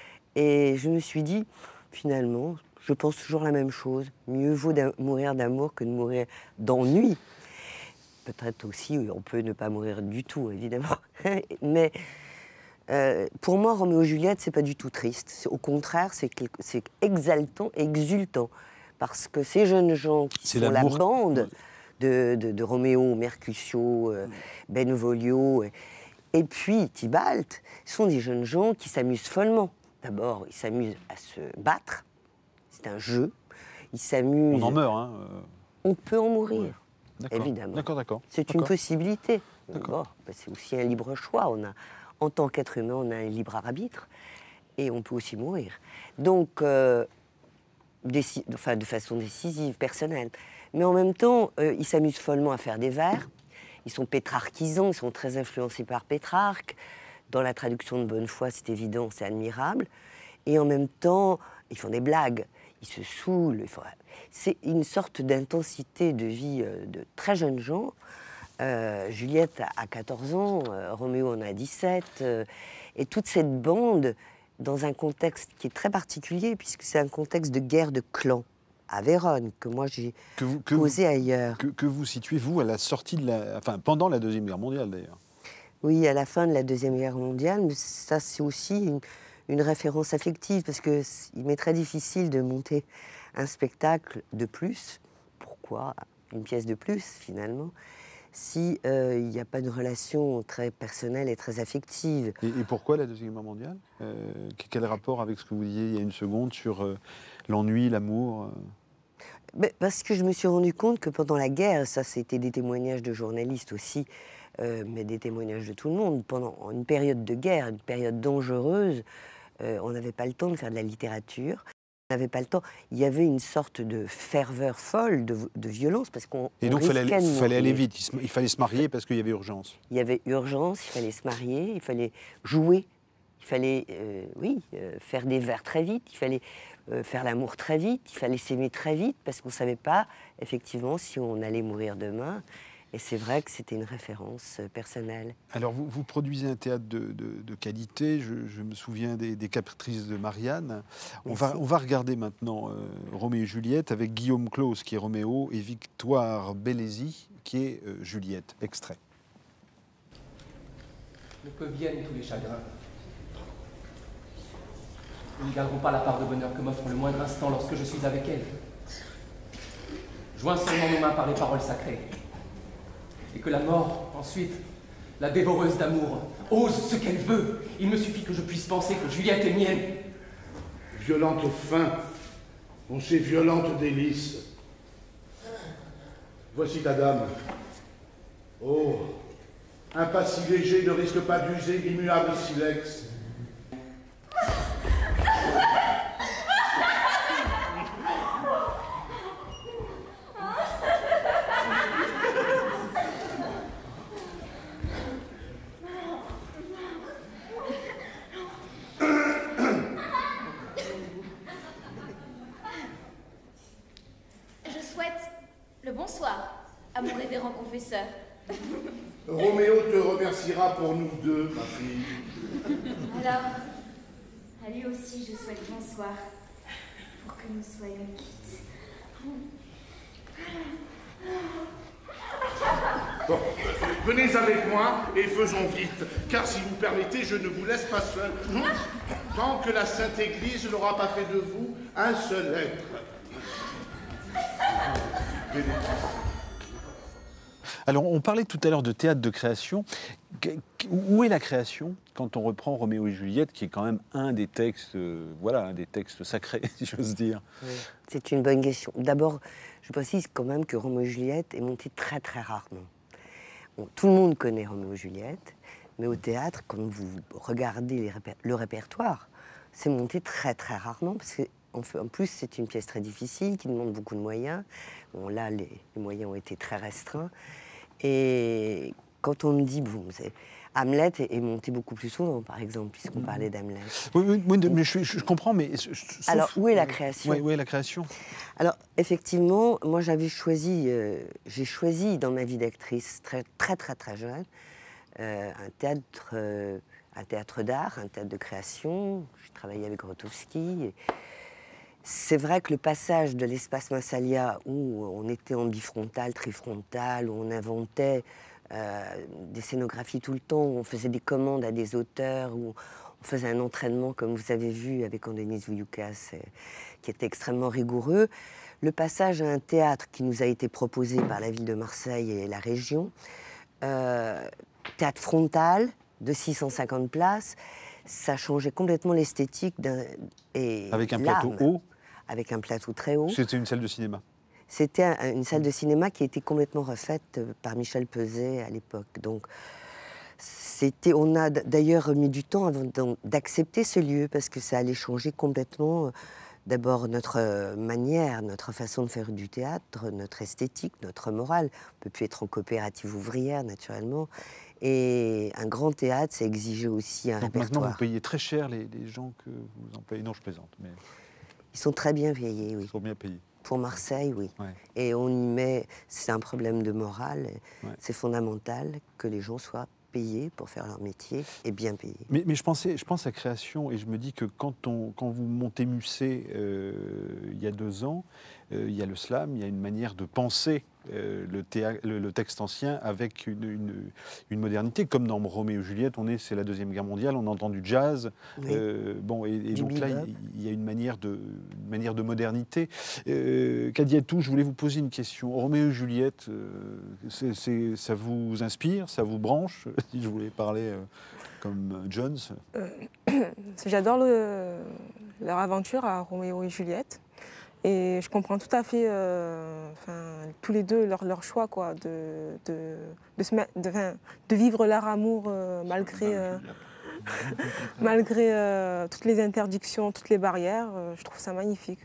Et je me suis dit, finalement, je pense toujours la même chose. Mieux vaut mourir d'amour que de mourir d'ennui. Peut-être aussi, on peut ne pas mourir du tout, évidemment. Mais euh, pour moi, Roméo et Juliette, c'est pas du tout triste. Au contraire, c'est exaltant, exultant. Parce que ces jeunes gens qui sont la bande de, de, de Roméo, Mercutio, euh, Benvolio et, et puis Tybalt, sont des jeunes gens qui s'amusent follement. D'abord, ils s'amusent à se battre. C'est un jeu. Ils s'amusent... On en meurt, hein On peut en mourir. Ouais. Évidemment. D'accord, d'accord. C'est une possibilité. Bon, c'est aussi un libre choix. On a, en tant qu'être humain, on a un libre arbitre et on peut aussi mourir. Donc, euh, enfin, de façon décisive, personnelle. Mais en même temps, euh, ils s'amusent follement à faire des vers. Ils sont pétrarchisants, ils sont très influencés par Pétrarque. Dans la traduction de Bonnefoy, c'est évident, c'est admirable. Et en même temps, ils font des blagues. Ils se saoulent. Faut... C'est une sorte d'intensité de vie euh, de très jeunes gens. Euh, Juliette a quatorze ans, euh, Roméo en a dix-sept. Euh, et toute cette bande, dans un contexte qui est très particulier, puisque c'est un contexte de guerre de clans à Vérone, que moi j'ai posé ailleurs. Que, que vous situez, vous, à la sortie de la... Enfin, pendant la Deuxième Guerre mondiale, d'ailleurs. Oui, à la fin de la Deuxième Guerre mondiale, mais ça, c'est aussi une, une référence affective, parce qu'il m'est très difficile de monter un spectacle de plus. Pourquoi une pièce de plus, finalement, si euh, il n'y a pas de relation très personnelle et très affective. Et, et pourquoi la Deuxième Guerre mondiale euh, Quel rapport avec ce que vous disiez il y a une seconde sur euh, l'ennui, l'amour euh... Mais parce que je me suis rendu compte que pendant la guerre, ça c'était des témoignages de journalistes aussi, euh, mais des témoignages de tout le monde, pendant une période de guerre, une période dangereuse, euh, on n'avait pas le temps de faire de la littérature. On n'avait pas le temps. Il y avait une sorte de ferveur folle, de, de violence, parce qu'on Et donc, il fallait, fallait aller vite, il, se, il fallait se marier parce qu'il y avait urgence. Il y avait urgence, il fallait se marier, il fallait jouer, il fallait, euh, oui, euh, faire des vers très vite, il fallait euh, faire l'amour très vite, il fallait s'aimer très vite, parce qu'on ne savait pas, effectivement, si on allait mourir demain. Et c'est vrai que c'était une référence personnelle. Alors, vous, vous produisez un théâtre de, de, de qualité. Je, je me souviens des, des Caprices de Marianne. On va, on va regarder maintenant euh, Roméo et Juliette avec Guillaume Claus, qui est Roméo, et Victoire Bellesi, qui est euh, Juliette. Extrait. Que viennent tous les chagrins. Ils ne garderont pas la part de bonheur que m'offre le moindre instant lorsque je suis avec elle. Joins seulement nos mains par les paroles sacrées. Et que la mort, ensuite, la dévoreuse d'amour, ose ce qu'elle veut. Il me suffit que je puisse penser que Juliette est mienne. Violente faim, mon ces violentes délices. Voici ta dame. Oh, un pas si léger ne risque pas d'user l'immuable silex. Confesseur. Roméo te remerciera pour nous deux, ma fille. Alors, à lui aussi, je souhaite bonsoir, pour que nous soyons quittes. Bon, venez avec moi et faisons vite, car si vous permettez, je ne vous laisse pas seul, tant que la Sainte Église n'aura pas fait de vous un seul être. Alors, on parlait tout à l'heure de théâtre de création. Où est la création quand on reprend Roméo et Juliette, qui est quand même un des textes, euh, voilà, un des textes sacrés, si j'ose dire? Oui, c'est une bonne question. D'abord, je précise quand même que Roméo et Juliette est monté très très rarement. Bon, tout le monde connaît Roméo et Juliette, mais au théâtre, quand vous regardez les réper le répertoire, c'est monté très très rarement, parce que en plus, c'est une pièce très difficile, qui demande beaucoup de moyens. Bon, là, les, les moyens ont été très restreints. Et quand on me dit, bon, Hamlet est, est monté beaucoup plus souvent, par exemple, puisqu'on mmh. parlait d'Hamlet. Oui, oui, oui, mais je, je comprends, mais... Sauf, alors, où est la création? Oui, où est la création? Alors, effectivement, moi, j'avais choisi, euh, j'ai choisi dans ma vie d'actrice, très, très, très, très jeune, euh, un théâtre, euh, un théâtre d'art, un théâtre de création. J'ai travaillé avec Grotowski. Et c'est vrai que le passage de l'espace Massalia, où on était en bifrontal, trifrontal, où on inventait euh, des scénographies tout le temps, où on faisait des commandes à des auteurs, où on faisait un entraînement, comme vous avez vu, avec Andénis Vouilloukas, euh, qui était extrêmement rigoureux. Le passage à un théâtre qui nous a été proposé par la ville de Marseille et la région, euh, théâtre frontal de six cent cinquante places, ça changeait complètement l'esthétique d'un... et avec un plateau haut. Avec un plateau très haut. C'était une salle de cinéma. C'était un, une salle de cinéma qui a été complètement refaite par Michel Peset à l'époque. Donc, c'était, on a d'ailleurs mis du temps avant d'accepter ce lieu parce que ça allait changer complètement, d'abord notre manière, notre façon de faire du théâtre, notre esthétique, notre morale. On ne peut plus être en coopérative ouvrière, naturellement. Et un grand théâtre, ça exigeait aussi un Donc répertoire. Maintenant, vous payez très cher les, les gens que vous employez. Non, je plaisante. Mais... Ils sont très bien payés, oui. Ils sont bien payés. Pour Marseille, oui. Ouais. Et on y met... C'est un problème de morale. Ouais. C'est fondamental que les gens soient payés pour faire leur métier et bien payés. Mais, mais je, pensais, je pense à création et je me dis que quand, on, quand vous montez Musset euh, il y a deux ans, euh, il y a le slam, il y a une manière de penser euh, le, théâ- le, le texte ancien avec une, une, une modernité. Comme dans Roméo et Juliette, on est, c'est la Deuxième Guerre mondiale, on entend du jazz. Oui. Euh, bon, et, et donc bebop. là, il, il y a une manière de, une manière de modernité. Euh, Kadiatou, je voulais vous poser une question. Roméo et Juliette, euh, c'est, c'est, ça vous inspire, ça vous branche? Si je voulais parler euh, comme Jones. Euh, J'adore le, leur aventure à Roméo et Juliette. Et je comprends tout à fait, euh, tous les deux, leur, leur choix quoi, de, de, de, se mettre, de, de vivre leur amour euh, malgré, euh, malgré euh, toutes les interdictions, toutes les barrières. Euh, je trouve ça magnifique.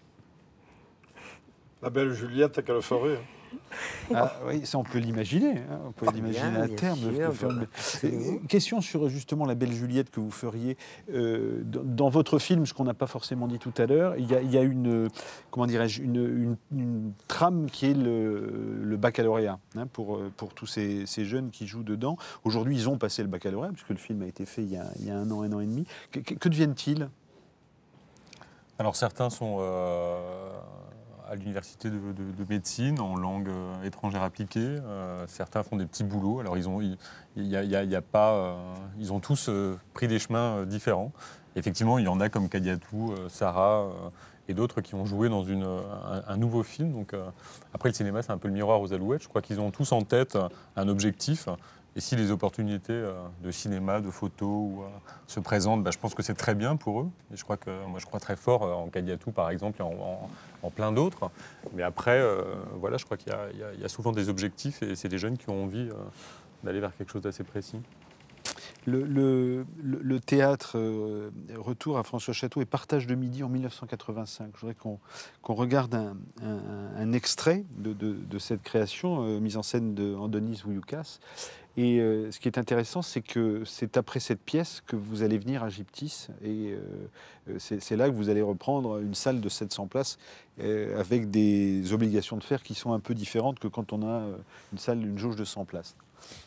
La belle Juliette, qu'elle ferait. Ah, oui, ça on peut l'imaginer, hein, on peut l'imaginer à terme. Sûr, faire... voilà. Question sur justement la belle Juliette que vous feriez euh, dans, dans votre film, ce qu'on n'a pas forcément dit tout à l'heure. Il y a, il y a une, comment dirais-je, une, une, une trame qui est le, le baccalauréat hein, pour, pour tous ces, ces jeunes qui jouent dedans. Aujourd'hui, ils ont passé le baccalauréat puisque le film a été fait il y a, il y a un an, un an et demi. Que, que, que deviennent-ils? Alors certains sont euh, à l'université de, de, de médecine en langue euh, étrangère appliquée. Euh, certains font des petits boulots. Alors ils ont, il, il y a, il y a, il y a pas, euh, ils ont tous euh, pris des chemins euh, différents. Effectivement, il y en a comme Kadiatou, euh, Sarah euh, et d'autres qui ont joué dans une, un, un nouveau film. Donc euh, après le cinéma, c'est un peu le miroir aux alouettes. Je crois qu'ils ont tous en tête un objectif. Et si les opportunités euh, de cinéma, de photo ou, euh, se présentent, bah, je pense que c'est très bien pour eux. Et je crois que moi, je crois très fort euh, en Kadiatou, par exemple, et en, en, en plein d'autres. Mais après, euh, voilà, je crois qu'il y a, il y a, il y a souvent des objectifs et c'est des jeunes qui ont envie euh, d'aller vers quelque chose d'assez précis. Le, le, le, le théâtre euh, Retour à François Château et Partage de midi en mille neuf cent quatre-vingt-cinq. Je voudrais qu'on, qu'on regarde un, un, un extrait de, de, de cette création, euh, mise en scène de Andénis Vouilloukas. Et euh, ce qui est intéressant, c'est que c'est après cette pièce que vous allez venir à Gyptis. Et euh, c'est, c'est là que vous allez reprendre une salle de sept cents places euh, avec des obligations de faire qui sont un peu différentes que quand on a une salle, une jauge de cent places.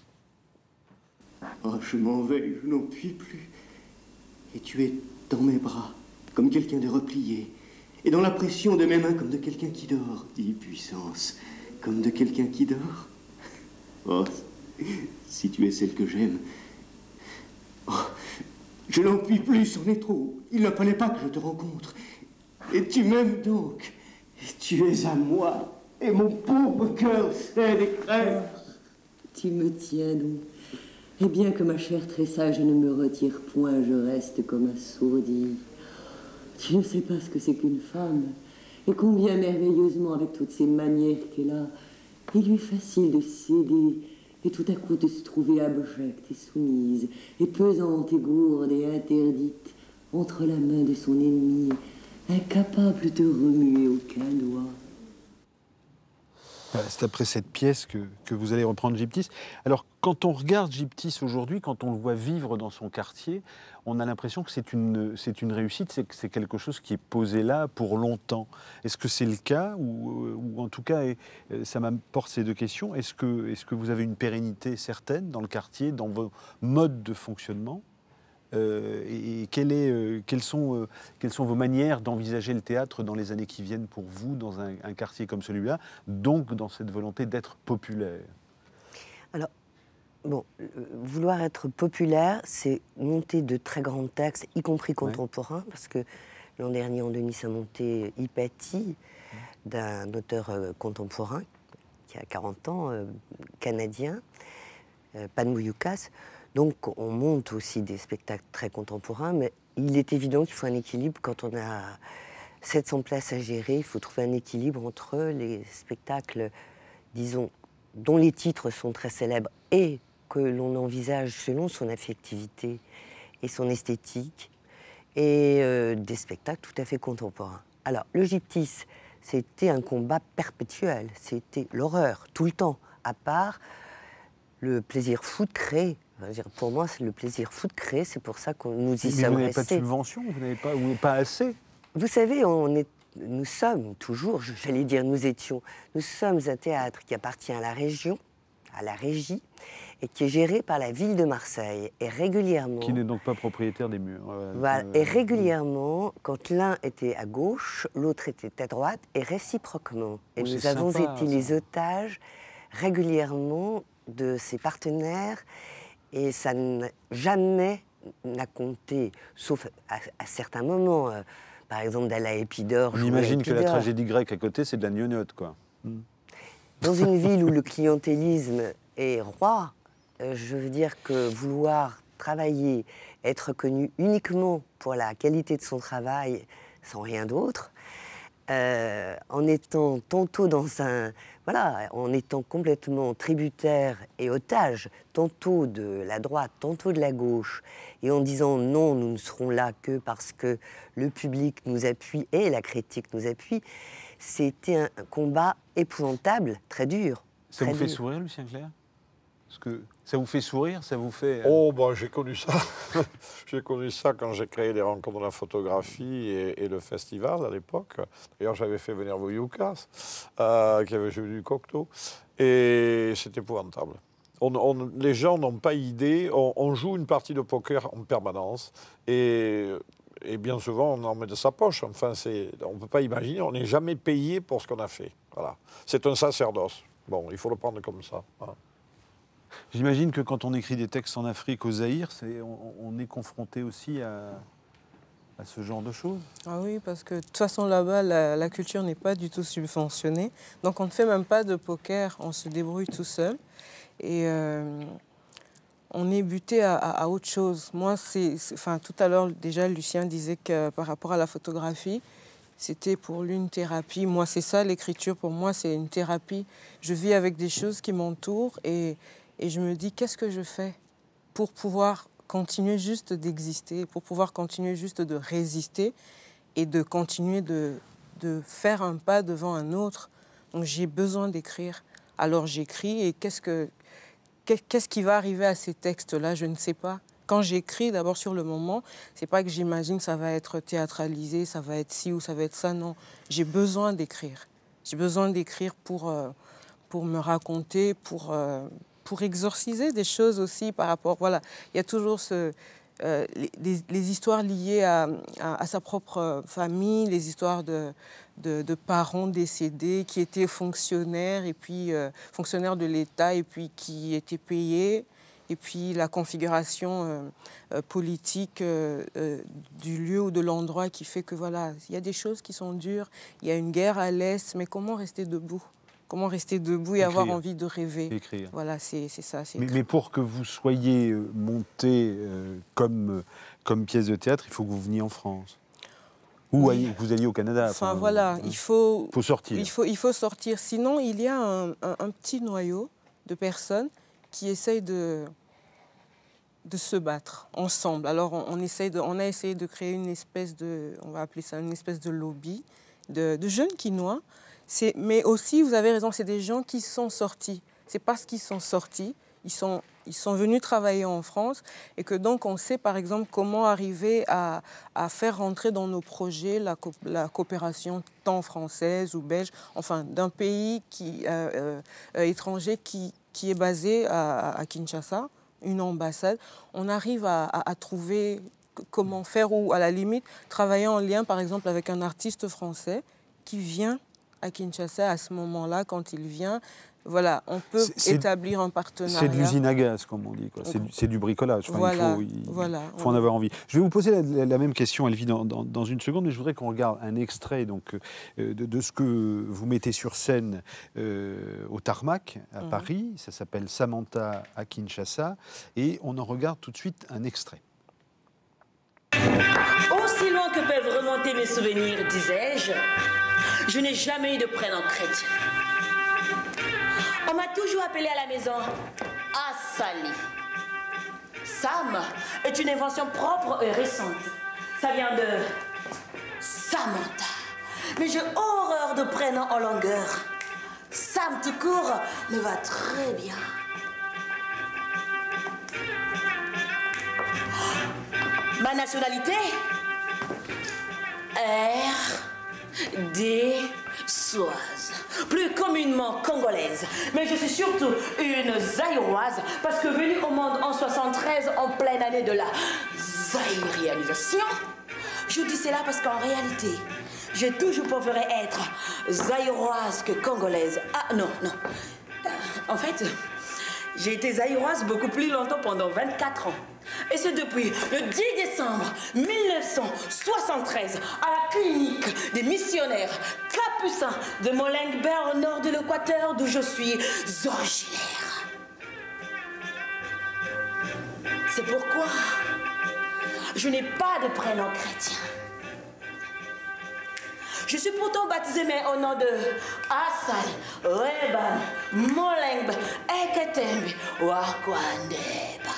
Oh, je m'en vais, je n'en puis plus. Et tu es dans mes bras, comme quelqu'un de replié. Et dans la pression de mes mains, comme de quelqu'un qui dort. Dis puissance, comme de quelqu'un qui dort. Oh, si tu es celle que j'aime. Oh, je n'en puis plus, c'en est trop. Il ne fallait pas que je te rencontre. Et tu m'aimes donc. Et tu es à moi. Et mon pauvre cœur sait et crève. Tu me tiens donc. Et bien que ma chair très sage ne me retire point, je reste comme assourdi. Tu ne sais pas ce que c'est qu'une femme, et combien merveilleusement, avec toutes ces manières qu'elle a, il lui est facile de céder, et tout à coup de se trouver abjecte et soumise, et pesante et gourde et interdite, entre la main de son ennemi, incapable de remuer aucun doigt. C'est après cette pièce que, que vous allez reprendre Gyptis. Alors, quand on regarde Gyptis aujourd'hui, quand on le voit vivre dans son quartier, on a l'impression que c'est une, c'est une réussite, c'est que c'est quelque chose qui est posé là pour longtemps. Est-ce que c'est le cas ou, ou en tout cas, et, ça m'apporte ces deux questions. Est-ce que, est-ce que vous avez une pérennité certaine dans le quartier, dans vos modes de fonctionnement ? Euh, et quelle est, euh, quelles, sont, euh, quelles sont vos manières d'envisager le théâtre dans les années qui viennent pour vous, dans un, un quartier comme celui-là, donc dans cette volonté d'être populaire? Alors, bon, euh, vouloir être populaire, c'est monter de très grands textes, y compris contemporains, ouais. Parce que l'an dernier, en Denis a monté Hypatie, d'un auteur euh, contemporain, qui a quarante ans, euh, canadien, euh, Panmuyukas. Donc, on monte aussi des spectacles très contemporains, mais il est évident qu'il faut un équilibre. Quand on a sept cents places à gérer, il faut trouver un équilibre entre les spectacles, disons, dont les titres sont très célèbres et que l'on envisage selon son affectivité et son esthétique, et euh, des spectacles tout à fait contemporains. Alors, le Gyptis, c'était un combat perpétuel, c'était l'horreur, tout le temps, à part le plaisir fou de créer. Pour moi, c'est le plaisir fou de créer, c'est pour ça que nous y Mais sommes restés. vous n'avez pas de subvention, vous n'avez pas, ou pas assez? Vous savez, on est, nous sommes toujours, j'allais dire nous étions, nous sommes un théâtre qui appartient à la région, à la régie, et qui est géré par la ville de Marseille. Et régulièrement... Qui n'est donc pas propriétaire des murs. Euh, voilà, euh, et régulièrement, quand l'un était à gauche, l'autre était à droite, et réciproquement. Et oh, nous avons sympa, été ça. les otages régulièrement de ces partenaires. Et ça n'a jamais n'a compté, sauf à, à certains moments. Euh, par exemple, Dalla Épidore. On imagine que la tragédie grecque à côté, c'est de la gnognotte, quoi. Mm. Dans une ville où le clientélisme est roi, euh, je veux dire que vouloir travailler, être connu uniquement pour la qualité de son travail, sans rien d'autre, euh, en étant tantôt dans un... Voilà, en étant complètement tributaire et otage, tantôt de la droite, tantôt de la gauche, et en disant non, nous ne serons là que parce que le public nous appuie et la critique nous appuie, c'était un combat épouvantable, très dur. Ça très vous fait dur. sourire, Lucien Clerc? Parce que ça vous fait sourire, ça vous fait... Oh, bon, j'ai connu ça. J'ai connu ça quand j'ai créé les rencontres de la photographie et, et le festival à l'époque. D'ailleurs, j'avais fait venir Voyoukas, euh, qui avait joué du Cocteau. Et c'est épouvantable. On, on, les gens n'ont pas idée. On, on joue une partie de poker en permanence. Et, et bien souvent, on en met de sa poche. Enfin, on ne peut pas imaginer. On n'est jamais payé pour ce qu'on a fait. Voilà. C'est un sacerdoce. Bon, il faut le prendre comme ça. Hein. J'imagine que quand on écrit des textes en Afrique, au Zaïre, c'est, on, on est confronté aussi à, à ce genre de choses. Ah oui, parce que de toute façon là-bas, la, la culture n'est pas du tout subventionnée. Donc on ne fait même pas de poker, on se débrouille tout seul. Et euh, on est buté à, à, à autre chose. Moi, c'est, enfin, tout à l'heure, déjà, Lucien disait que par rapport à la photographie, c'était pour lui une thérapie. Moi, c'est ça, l'écriture, pour moi, c'est une thérapie. Je vis avec des choses qui m'entourent et, et je me dis, qu'est-ce que je fais pour pouvoir continuer juste d'exister, pour pouvoir continuer juste de résister et de continuer de, de faire un pas devant un autre. Donc, j'ai besoin d'écrire. Alors, j'écris et qu'est-ce que, qu'est-ce qui va arriver à ces textes-là? Je ne sais pas. Quand j'écris, d'abord sur le moment, c'est pas que j'imagine que ça va être théâtralisé, ça va être ci ou ça va être ça, non. J'ai besoin d'écrire. J'ai besoin d'écrire pour, euh, pour me raconter, pour, euh, pour exorciser des choses aussi par rapport... Voilà, il y a toujours ce, euh, les, les histoires liées à, à, à sa propre famille, les histoires de, de, de parents décédés qui étaient fonctionnaires, et puis euh, fonctionnaires de l'État et puis qui étaient payés. Et puis la configuration euh, euh, politique euh, euh, du lieu ou de l'endroit qui fait que voilà, il y a des choses qui sont dures, il y a une guerre à l'Est, mais comment rester debout? Comment rester debout et Écrire. Avoir envie de rêver? Écrire. Voilà, c'est ça. Mais, mais pour que vous soyez monté euh, comme, comme pièce de théâtre, il faut que vous veniez en France. Ou oui. que vous alliez au Canada. Enfin, enfin voilà, euh, il faut, faut sortir. Il faut, il faut sortir. Sinon, il y a un, un, un petit noyau de personnes qui essayent de, de se battre ensemble. Alors, on, on, essaye de, on a essayé de créer une espèce de, on va appeler ça une espèce de lobby de, de jeunes Quinois Mais aussi, vous avez raison, c'est des gens qui sont sortis. C'est parce qu'ils sont sortis, ils sont, ils sont venus travailler en France et que donc on sait par exemple comment arriver à, à faire rentrer dans nos projets la, co la coopération tant française ou belge, enfin d'un pays qui, euh, euh, étranger qui, qui est basé à, à Kinshasa, une ambassade. On arrive à, à, à trouver comment faire ou à la limite travailler en lien par exemple avec un artiste français qui vient à Kinshasa à ce moment-là, quand il vient. Voilà, on peut établir un partenariat. C'est de l'usine à gaz, comme on dit. C'est du, du bricolage. Enfin, voilà, il faut, il, voilà, faut en avoir envie. Je vais vous poser la, la même question, Elvie, dans, dans, dans une seconde, mais je voudrais qu'on regarde un extrait donc, euh, de, de ce que vous mettez sur scène euh, au Tarmac, à mmh. Paris. Ça s'appelle Samantha à Kinshasa. Et on en regarde tout de suite un extrait. Aussi loin que peuvent remonter mes souvenirs, disais-je, je n'ai jamais eu de prénom chrétien. On m'a toujours appelé à la maison Asali. Sam est une invention propre et récente. Ça vient de Samantha. Mais j'ai horreur de prénoms en longueur. Sam tout court me va très bien. Ma nationalité? R D Soise, plus communément congolaise, mais je suis surtout une zaïroise parce que venue au monde en soixante-treize, en pleine année de la zaïrianisation, je dis cela parce qu'en réalité, j'ai toujours préféré être zaïroise que congolaise. Ah non, non. En fait, j'ai été zaïroise beaucoup plus longtemps, pendant vingt-quatre ans. Et c'est depuis le dix décembre mille neuf cent soixante-treize à la clinique des missionnaires capucins de Molenbeek au nord de l'Équateur d'où je suis originaire. C'est pourquoi je n'ai pas de prénom chrétien. Je suis pourtant baptisée mais au nom de Asali, Reban, Molenbeek, Eketembi, Wakwandeba.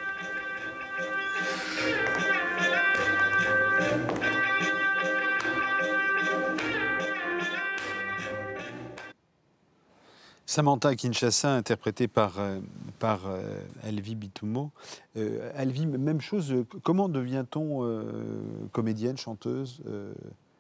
Samantha Kinshasa, interprétée par, euh, par euh, Elvie Bitumo. Euh, Elvie, même chose, comment devient-on euh, comédienne, chanteuse euh...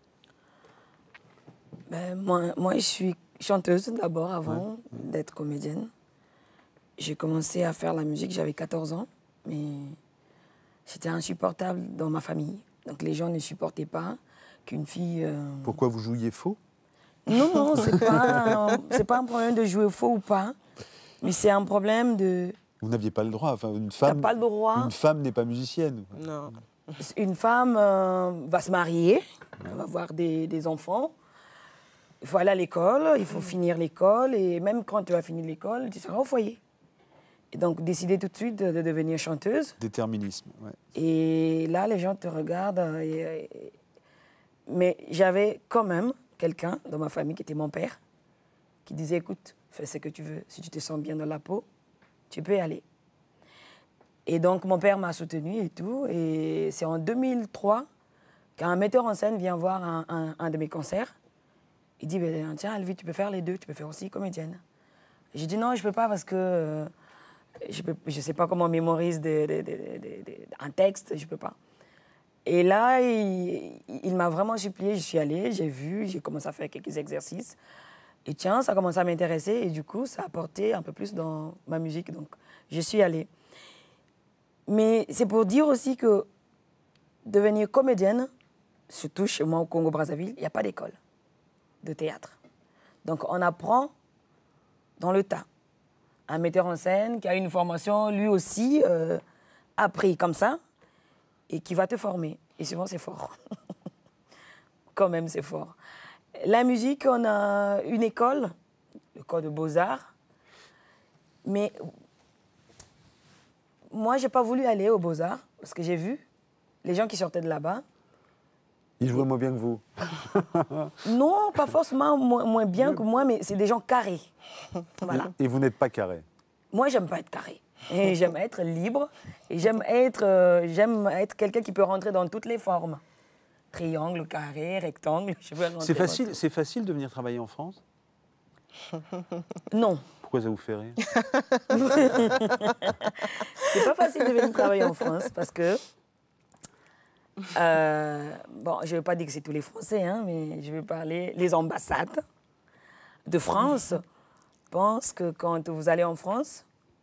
ben, moi, moi, je suis chanteuse d'abord, avant ouais. d'être comédienne. J'ai commencé à faire la musique, j'avais quatorze ans, mais c'était insupportable dans ma famille. Donc les gens ne supportaient pas qu'une fille... Euh... Pourquoi vous jouiez faux? Non, non, c'est pas, c'est pas un problème de jouer faux ou pas, mais c'est un problème de... Vous n'aviez pas le droit, enfin une femme... T'as pas le droit. Une femme n'est pas musicienne. Non. Une femme euh, va se marier, elle va avoir des, des enfants, il faut aller à l'école, il faut finir l'école, et même quand tu vas finir l'école, tu seras au foyer. Et donc, décider tout de suite de, de devenir chanteuse. Déterminisme, ouais. Et là, les gens te regardent. Et, et... Mais j'avais quand même quelqu'un dans ma famille qui était mon père, qui disait, écoute, fais ce que tu veux. Si tu te sens bien dans la peau, tu peux y aller. Et donc, mon père m'a soutenue et tout. Et c'est en deux mille trois qu'un metteur en scène vient voir un, un, un de mes concerts. Il dit, ben, tiens, Elvie, tu peux faire les deux, tu peux faire aussi comédienne. J'ai dit, non, je ne peux pas parce que... Euh, Je ne sais pas comment mémorise de, de, de, de, de, un texte, je ne peux pas. Et là, il, il m'a vraiment supplié, je suis allée, j'ai vu, j'ai commencé à faire quelques exercices. Et tiens, ça a commencé à m'intéresser et du coup, ça a apporté un peu plus dans ma musique. Donc, je suis allée. Mais c'est pour dire aussi que devenir comédienne, surtout chez moi au Congo-Brazzaville, il n'y a pas d'école de théâtre. Donc, on apprend dans le tas. Un metteur en scène qui a une formation, lui aussi, euh, appris comme ça, et qui va te former. Et souvent, c'est fort. Quand même, c'est fort. La musique, on a une école, l'école de Beaux-Arts, mais moi, je n'ai pas voulu aller aux Beaux-Arts, parce que j'ai vu les gens qui sortaient de là-bas. Ils jouaient moins bien que vous. Non, pas forcément moins, moins bien que moi, mais c'est des gens carrés. Voilà. Et vous n'êtes pas carré? Moi, j'aime pas être carré. Et j'aime être libre. Et j'aime être, euh, j'aime être quelqu'un qui peut rentrer dans toutes les formes. triangle, carré, rectangle. C'est facile, c'est facile de venir travailler en France? Non. Pourquoi ça vous fait rire? C'est pas facile de venir travailler en France parce que, euh, bon, je ne veux pas dire que c'est tous les Français, hein, mais je vais parler, les ambassades de France pensent que quand vous allez en France,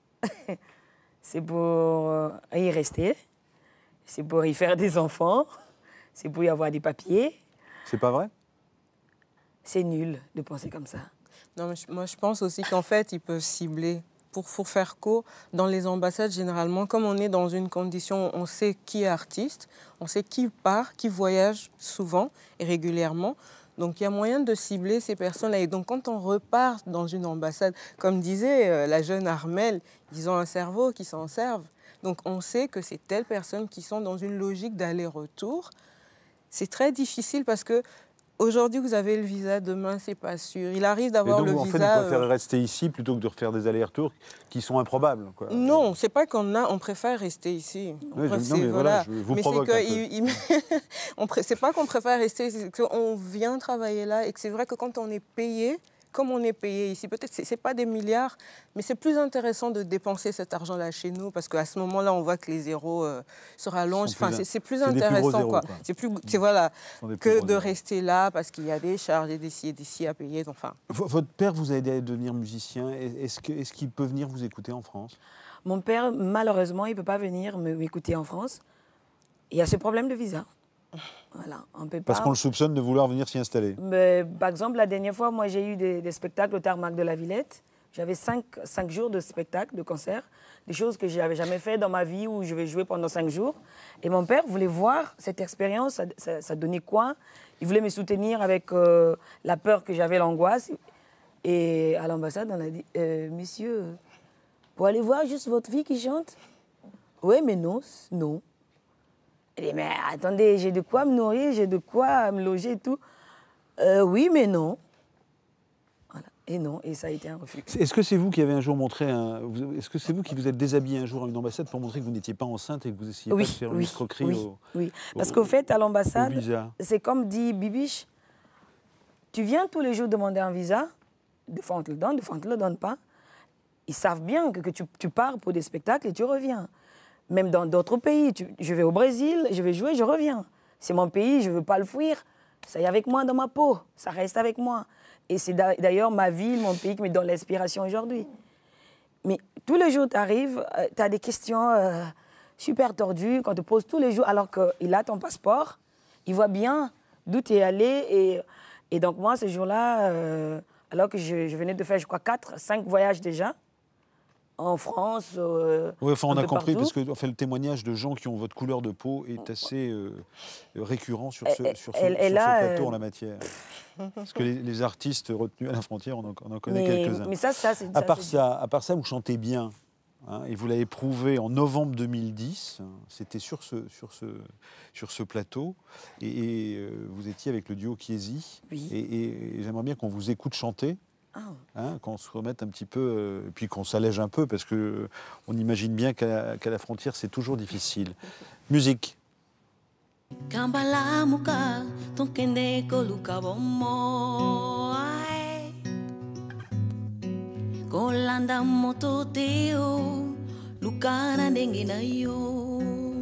c'est pour y rester, c'est pour y faire des enfants, c'est pour y avoir des papiers. C'est pas vrai? C'est nul de penser comme ça. Non, mais je, moi, je pense aussi qu'en fait, ils peuvent cibler. Pour, pour faire court, dans les ambassades, généralement, comme on est dans une condition, on sait qui est artiste, on sait qui part, qui voyage souvent et régulièrement. Donc, il y a moyen de cibler ces personnes-là. Et donc, quand on repart dans une ambassade, comme disait euh, la jeune Armelle, ils ont un cerveau qui s'en servent. Donc, on sait que c'est telles personnes qui sont dans une logique d'aller-retour. C'est très difficile parce que aujourd'hui, vous avez le visa, demain, c'est pas sûr. Il arrive d'avoir le en visa... fait, vous préférez euh... rester ici plutôt que de refaire des allers-retours qui sont improbables, quoi. Non, c'est pas qu'on a, on préfère rester ici. Oui, Bref, je, non, mais voilà, je vous mais provoque c'est un peu. il, il, on pré... c'est pas qu'on préfère rester, c'est qu'on vient travailler là et que c'est vrai que quand on est payé, comme on est payé ici, peut-être c'est, c'est pas des milliards, mais c'est plus intéressant de dépenser cet argent-là chez nous parce qu'à ce moment-là, on voit que les zéros euh, se rallongent. Enfin, c'est, c'est plus intéressant, plus zéros, quoi. quoi. C'est plus, c'est voilà, que de zéros. Rester là parce qu'il y a des charges et des ci et des ci à payer. Enfin. Votre père vous a aidé à devenir musicien. Est-ce que, est-ce qu'il peut venir vous écouter en France? Mon père, malheureusement, il ne peut pas venir m'écouter en France. Il y a ce problème de visa. Voilà, on peut Parce pas... qu'on le soupçonne de vouloir venir s'y installer. Mais, par exemple, la dernière fois, moi, j'ai eu des, des spectacles au Tarmac de la Villette. J'avais cinq, cinq jours de spectacles, de concerts, des choses que je n'avais jamais fait dans ma vie où je vais jouer pendant cinq jours. Et mon père voulait voir cette expérience, ça, ça, ça donnait quoi. Il voulait me soutenir avec euh, la peur que j'avais, l'angoisse. Et à l'ambassade, on a dit euh, « Monsieur, pour aller voir juste votre fille qui chante ?» « Oui, mais non, non. » Elle dit, mais attendez, j'ai de quoi me nourrir, j'ai de quoi me loger et tout. Euh, oui, mais non. Voilà. Et non, et ça a été un refus. Est-ce que c'est vous qui avez un jour montré un... Est-ce que c'est vous qui vous êtes déshabillé un jour à une ambassade pour montrer que vous n'étiez pas enceinte et que vous essayez oui, pas de faire oui, une escroquerie oui, au... Oui, parce au, qu'au fait, à l'ambassade, c'est comme dit Bibiche, tu viens tous les jours demander un visa, des fois on te le donne, des fois on ne te le donne pas. Ils savent bien que, que tu, tu pars pour des spectacles et tu reviens. Même dans d'autres pays, tu, je vais au Brésil, je vais jouer, je reviens. C'est mon pays, je ne veux pas le fuir. Ça est avec moi dans ma peau, ça reste avec moi. Et c'est d'ailleurs ma ville, mon pays qui me donne l'inspiration aujourd'hui. Mais tous les jours, tu arrives, euh, tu as des questions euh, super tordues qu'on te pose tous les jours, alors qu'il a ton passeport, il voit bien d'où tu es allé. Et, et donc moi, ce jour-là, euh, alors que je, je venais de faire, je crois, quatre, cinq voyages déjà, en France, euh, oui, enfin, on a compris, partout. Parce que enfin, le témoignage de gens qui ont votre couleur de peau est assez euh, récurrent sur ce, sur ce, elle, elle sur ce a, plateau euh... en la matière. Parce que les, les artistes retenus à la frontière, on en, on en connaît mais, quelques-uns. Mais ça, ça, c'est... À part ça, à part ça, vous chantez bien. Hein, et vous l'avez prouvé en novembre deux mille dix. C'était sur ce, sur ce, sur ce plateau. Et, et euh, vous étiez avec le duo Chiesi. Oui. Et, et, et j'aimerais bien qu'on vous écoute chanter. Hein, qu'on se remette un petit peu, euh, et puis qu'on s'allège un peu, parce qu'on euh, imagine bien qu'à qu'à la frontière, c'est toujours difficile. Musique. Kambalamuka, tonkende koluka bomo ai. Kolanda moto teo, lukana dengue na yo.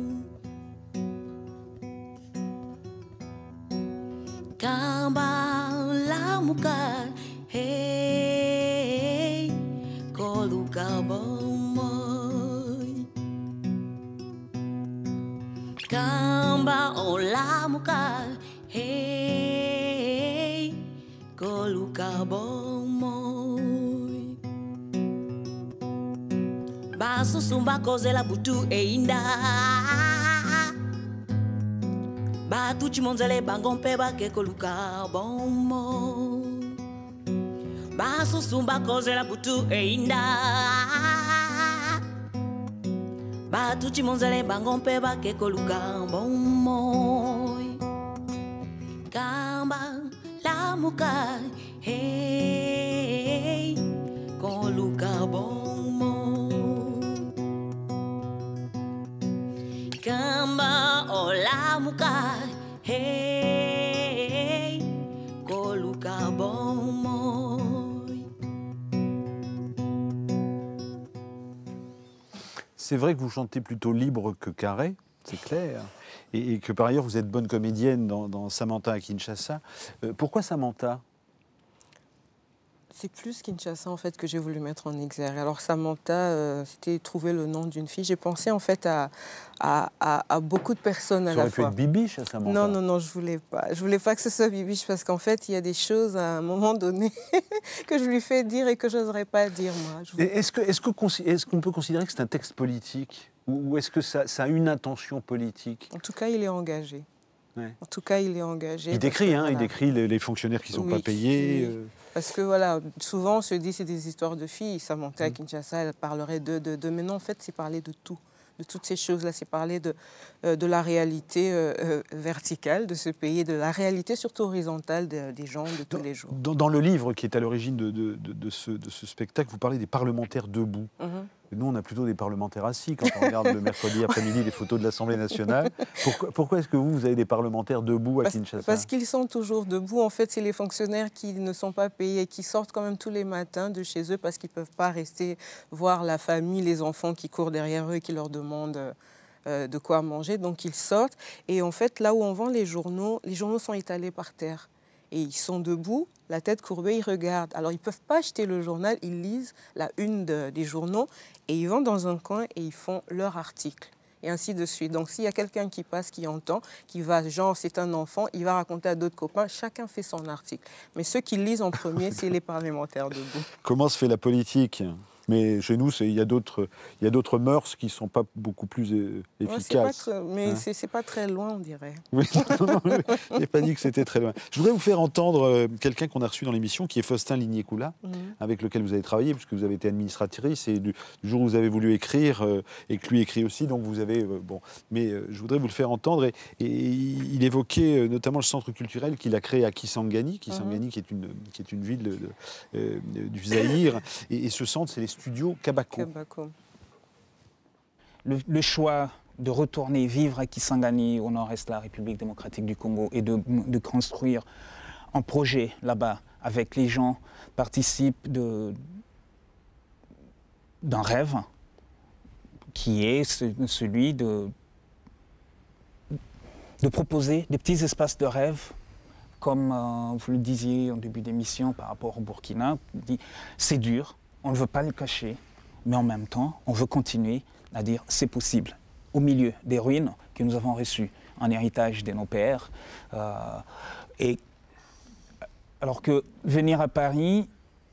Kambalamuka. Hey, koluka bomoy. Kamba olamuka. Hey, koluka bomoy. Basu sumba kozela butu einda. Batu chimonzele bangompe bake koluka bomoy. Basu sumba kozela butu einda. Batu chimonzele bangompe bake koluka bomoy. Kamba lamuka. Hey, koluka bomoy. Kamba olamuka. Hey. C'est vrai que vous chantez plutôt libre que carré, c'est clair, et, et que par ailleurs vous êtes bonne comédienne dans, dans Samantha à Kinshasa. Euh, pourquoi Samantha ? C'est plus Kinshasa en fait que j'ai voulu mettre en exergue. Alors Samantha, euh, c'était trouver le nom d'une fille. J'ai pensé en fait à, à, à, à beaucoup de personnes à Ça la aurait fois. pu être Bibiche, Samantha. Non, non, non, je voulais pas. Je voulais pas que ce soit Bibiche parce qu'en fait, il y a des choses à un moment donné que je lui fais dire et que je n'oserais pas dire moi. Je voulais... Est-ce que, est-ce que, est-ce qu'on peut considérer que c'est un texte politique ou est-ce que ça, ça a une intention politique ? En tout cas, il est engagé. Ouais. En tout cas, il est engagé. Il décrit, que, hein, voilà. il décrit les, les fonctionnaires qui ne sont oui, pas payés. Oui. Euh... Parce que voilà, souvent on se dit c'est des histoires de filles. Samantha à Kinshasa, elle parlerait de, de, de... Mais non, en fait, c'est parler de tout. De toutes ces choses-là, c'est parler de, euh, de la réalité euh, euh, verticale de ce pays, de la réalité surtout horizontale de, des gens de tous dans, les jours. Dans, dans le livre qui est à l'origine de, de, de, de, ce, de ce spectacle, vous parlez des parlementaires debout. Mm-hmm. Nous, on a plutôt des parlementaires assis quand on regarde le mercredi après-midi les photos de l'Assemblée nationale. Pourquoi, pourquoi est-ce que vous, vous avez des parlementaires debout à parce, Kinshasa ? Parce qu'ils sont toujours debout. En fait, c'est les fonctionnaires qui ne sont pas payés et qui sortent quand même tous les matins de chez eux parce qu'ils ne peuvent pas rester voir la famille, les enfants qui courent derrière eux et qui leur demandent euh, de quoi manger. Donc, ils sortent. Et en fait, là où on vend les journaux, les journaux sont étalés par terre. Et ils sont debout, la tête courbée, ils regardent. Alors, ils ne peuvent pas acheter le journal, ils lisent la une de, des journaux et ils vont dans un coin et ils font leur article. Et ainsi de suite. Donc, s'il y a quelqu'un qui passe, qui entend, qui va, genre, c'est un enfant, il va raconter à d'autres copains, chacun fait son article. Mais ceux qui lisent en premier, c'est les parlementaires debout. Comment se fait la politique ? Mais chez nous, il y a d'autres mœurs qui ne sont pas beaucoup plus euh, efficaces. Ouais, pas très, mais hein c'est pas très loin, on dirait. Oui, je n'ai pas dit que c'était très loin. Je voudrais vous faire entendre euh, quelqu'un qu'on a reçu dans l'émission, qui est Faustin Ligné-Coula, mmh. avec lequel vous avez travaillé, puisque vous avez été administratrice, et du, du jour où vous avez voulu écrire, euh, et que lui écrit aussi, donc vous avez... Euh, bon, mais euh, je voudrais vous le faire entendre. Et, et il évoquait euh, notamment le centre culturel qu'il a créé à Kisangani, Kisangani mmh. qui, est une, qui est une ville de, de, euh, du Zaïre. Et, et ce centre, c'est les studio Kabako. Kabako. Le, le choix de retourner vivre à Kisangani, au nord-est de la République démocratique du Congo, et de, de construire un projet là-bas avec les gens, participe de, d'un rêve qui est ce, celui de, de proposer des petits espaces de rêve, comme euh, vous le disiez en début d'émission par rapport au Burkina. C'est dur. On ne veut pas le cacher, mais en même temps, on veut continuer à dire c'est possible. Au milieu des ruines que nous avons reçues en héritage de nos pères. Euh, et alors que venir à Paris,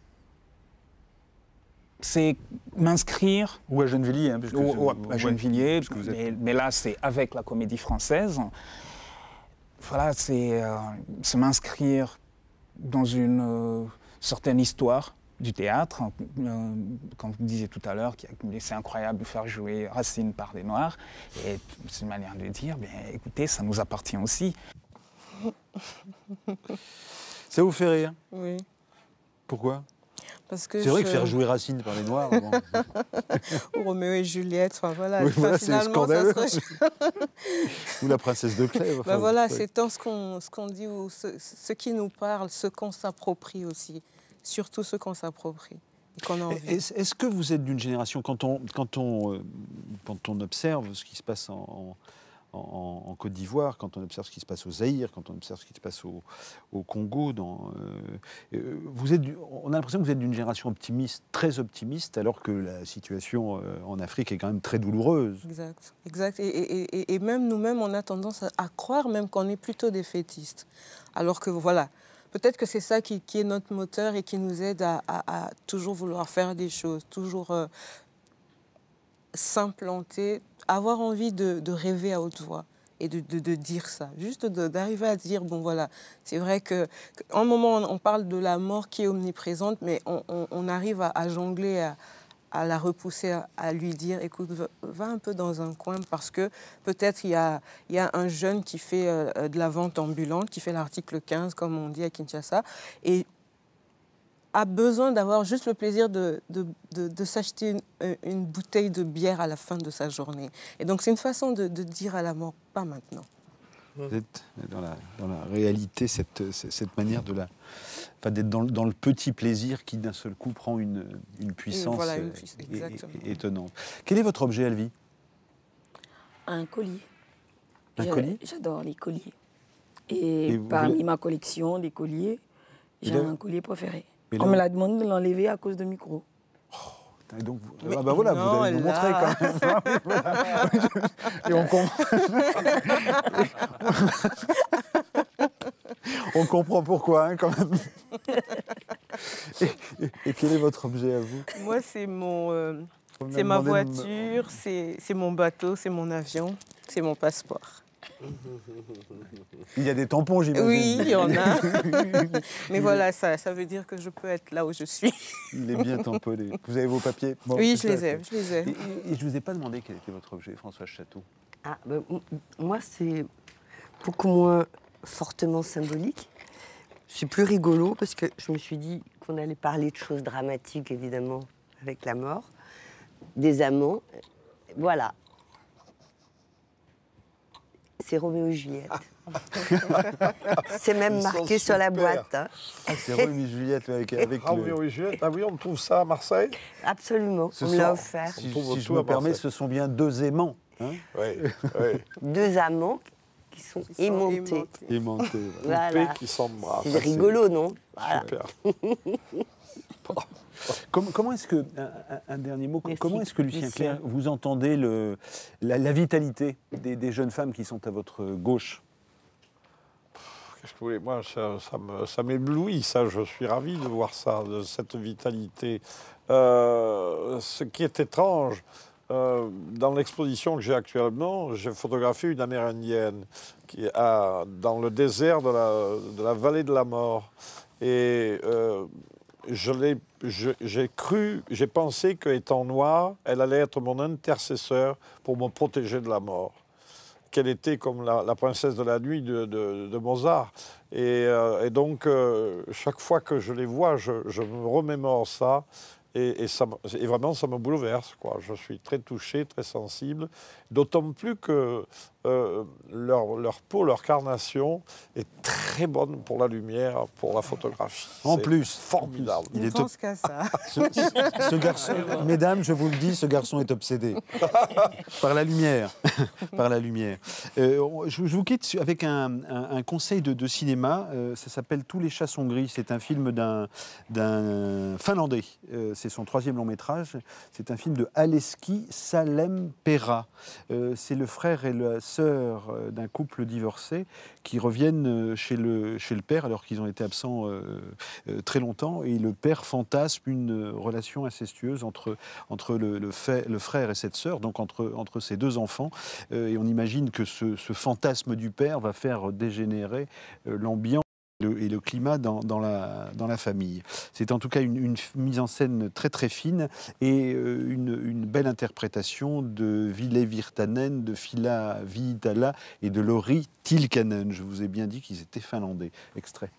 c'est m'inscrire... Ou à Gennevilliers. Hein, ou, ou à, à Gennevilliers, ouais, mais, êtes... mais là, c'est avec la Comédie Française. Voilà, c'est euh, m'inscrire dans une euh, certaine histoire du théâtre, euh, comme vous disiez tout à l'heure, c'est incroyable de faire jouer Racine par des Noirs. Et c'est une manière de dire, bien, écoutez, ça nous appartient aussi. Ça vous fait rire? Oui. Pourquoi? C'est vrai je... que faire jouer Racine par les Noirs... Bon. Ou Roméo et Juliette, enfin voilà. Oui, voilà, c'est scandaleux. Ça serait... Ou la princesse de Clèves. Enfin, ben voilà, c'est tant ce qu'on ce qu'on dit, ou ce, ce qui nous parle, ce qu'on s'approprie aussi. Surtout ce qu'on s'approprie et qu'on a envie. Est-ce est que vous êtes d'une génération, quand on, quand, on, quand on observe ce qui se passe en, en, en Côte d'Ivoire, quand on observe ce qui se passe au Zaïre, quand on observe ce qui se passe au, au Congo, dans, euh, vous êtes, on a l'impression que vous êtes d'une génération optimiste, très optimiste, alors que la situation euh, en Afrique est quand même très douloureuse. Exact, exact. Et, et, et, et même nous-mêmes, on a tendance à, à croire même qu'on est plutôt défaitistes. Alors que voilà... Peut-être que c'est ça qui, qui est notre moteur et qui nous aide à, à, à toujours vouloir faire des choses, toujours euh, s'implanter, avoir envie de, de rêver à haute voix et de, de, de dire ça. Juste d'arriver à dire, bon voilà, c'est vrai qu'en un moment, on parle de la mort qui est omniprésente, mais on, on, on arrive à, à jongler, à, à la repousser, à, à lui dire, écoute, va, va un peu dans un coin parce que peut-être il y a, il y a un jeune qui fait euh, de la vente ambulante, qui fait l'article quinze, comme on dit à Kinshasa, et a besoin d'avoir juste le plaisir de, de, de, de s'acheter une, une bouteille de bière à la fin de sa journée. Et donc c'est une façon de, de dire à la mort, pas maintenant. Vous êtes dans la, dans la réalité, cette, cette manière de la, enfin, d'être dans, dans le petit plaisir qui d'un seul coup prend une, une puissance, voilà, une puissance exactement. é, é, étonnante. Quel est votre objet, Elvie? Un collier. Un collier? J'adore les colliers. Et, Et parmi voulez... ma collection des colliers, j'ai là... un collier préféré. là... On me l'a demandé de l'enlever à cause de micro. Et donc, vous... ah bah voilà, non, vous allez nous montrer quand même. Et on comprend. On comprend pourquoi, hein, quand même. Et, et, et quel est votre objet à vous? Moi, c'est mon, euh, c'est ma voiture, de... c'est mon bateau, c'est mon avion, c'est mon passeport. Il y a des tampons, j'imagine. Oui, il y en a. Mais voilà, ça, ça veut dire que je peux être là où je suis. Il est bien tamponné. Vous avez vos papiers? Bon, oui, je les ai, je les ai. Et, et, et je ne vous ai pas demandé quel était votre objet, Françoise Chateau. Ah, ben, moi, c'est beaucoup moins fortement symbolique. C'est plus rigolo parce que je me suis dit qu'on allait parler de choses dramatiques, évidemment, avec la mort, des amants. Voilà. C'est Roméo et Juliette. C'est même Ils marqué sur la boîte. Hein. Ah, c'est Roméo et Juliette avec, avec ah, le... Roméo et Juliette. Ah oui, on trouve ça à Marseille? Absolument, ce on me l'a offert. Si, si je me permets, ce sont bien deux aimants. Hein, oui, oui. Deux amants qui sont qui aimantés. Sont aimantés. Voilà. Voilà. Qui s'embrassent. C'est rigolo, non? Voilà. Super. Comment, comment est-ce que, un, un dernier mot, merci, comment est-ce que Lucien Clerc, vous entendez le, la, la vitalité des, des jeunes femmes qui sont à votre gauche? Qu'est-ce que vous voulez? Moi, ça, ça, me, ça m'éblouit, ça. Je suis ravi de voir ça, de cette vitalité. Euh, ce qui est étrange, euh, dans l'exposition que j'ai actuellement, j'ai photographié une Amérindienne qui est à, dans le désert de la, de la vallée de la mort. Et... Euh, Je l'ai, je, j'ai cru, j'ai pensé qu'étant noire, elle allait être mon intercesseur pour me protéger de la mort. Qu'elle était comme la, la princesse de la nuit de, de, de Mozart. Et, euh, et donc, euh, chaque fois que je les vois, je, je me remémore ça. Et, et, ça, et vraiment, ça me bouleverse, quoi. Je suis très touché, très sensible. D'autant plus que euh, leur, leur peau, leur carnation est très bonne pour la lumière, pour la photographie. En plus, formidable. Il est pense qu'à ça. Ce, ce garçon, mesdames, je vous le dis, ce garçon est obsédé par la lumière, par la lumière. Euh, je, je vous quitte avec un, un, un conseil de, de cinéma. Euh, ça s'appelle Tous les chats sont gris. C'est un film d'un, d'un Finlandais. Euh, c'est son troisième long métrage. C'est un film de Aleski Salem-Pera. Euh, c'est le frère et la sœur d'un couple divorcé qui reviennent chez le, chez le père alors qu'ils ont été absents euh, euh, très longtemps. Et le père fantasme une relation incestueuse entre, entre le, le, fait, le frère et cette sœur, donc entre, entre ces deux enfants. Euh, et on imagine que ce, ce fantasme du père va faire dégénérer euh, l'ambiance et le climat dans, dans, la, dans la famille. C'est en tout cas une, une mise en scène très très fine et euh, une, une belle interprétation de Ville Virtanen, de Fila Viitala et de Lauri Tilkanen. Je vous ai bien dit qu'ils étaient finlandais. Extrait.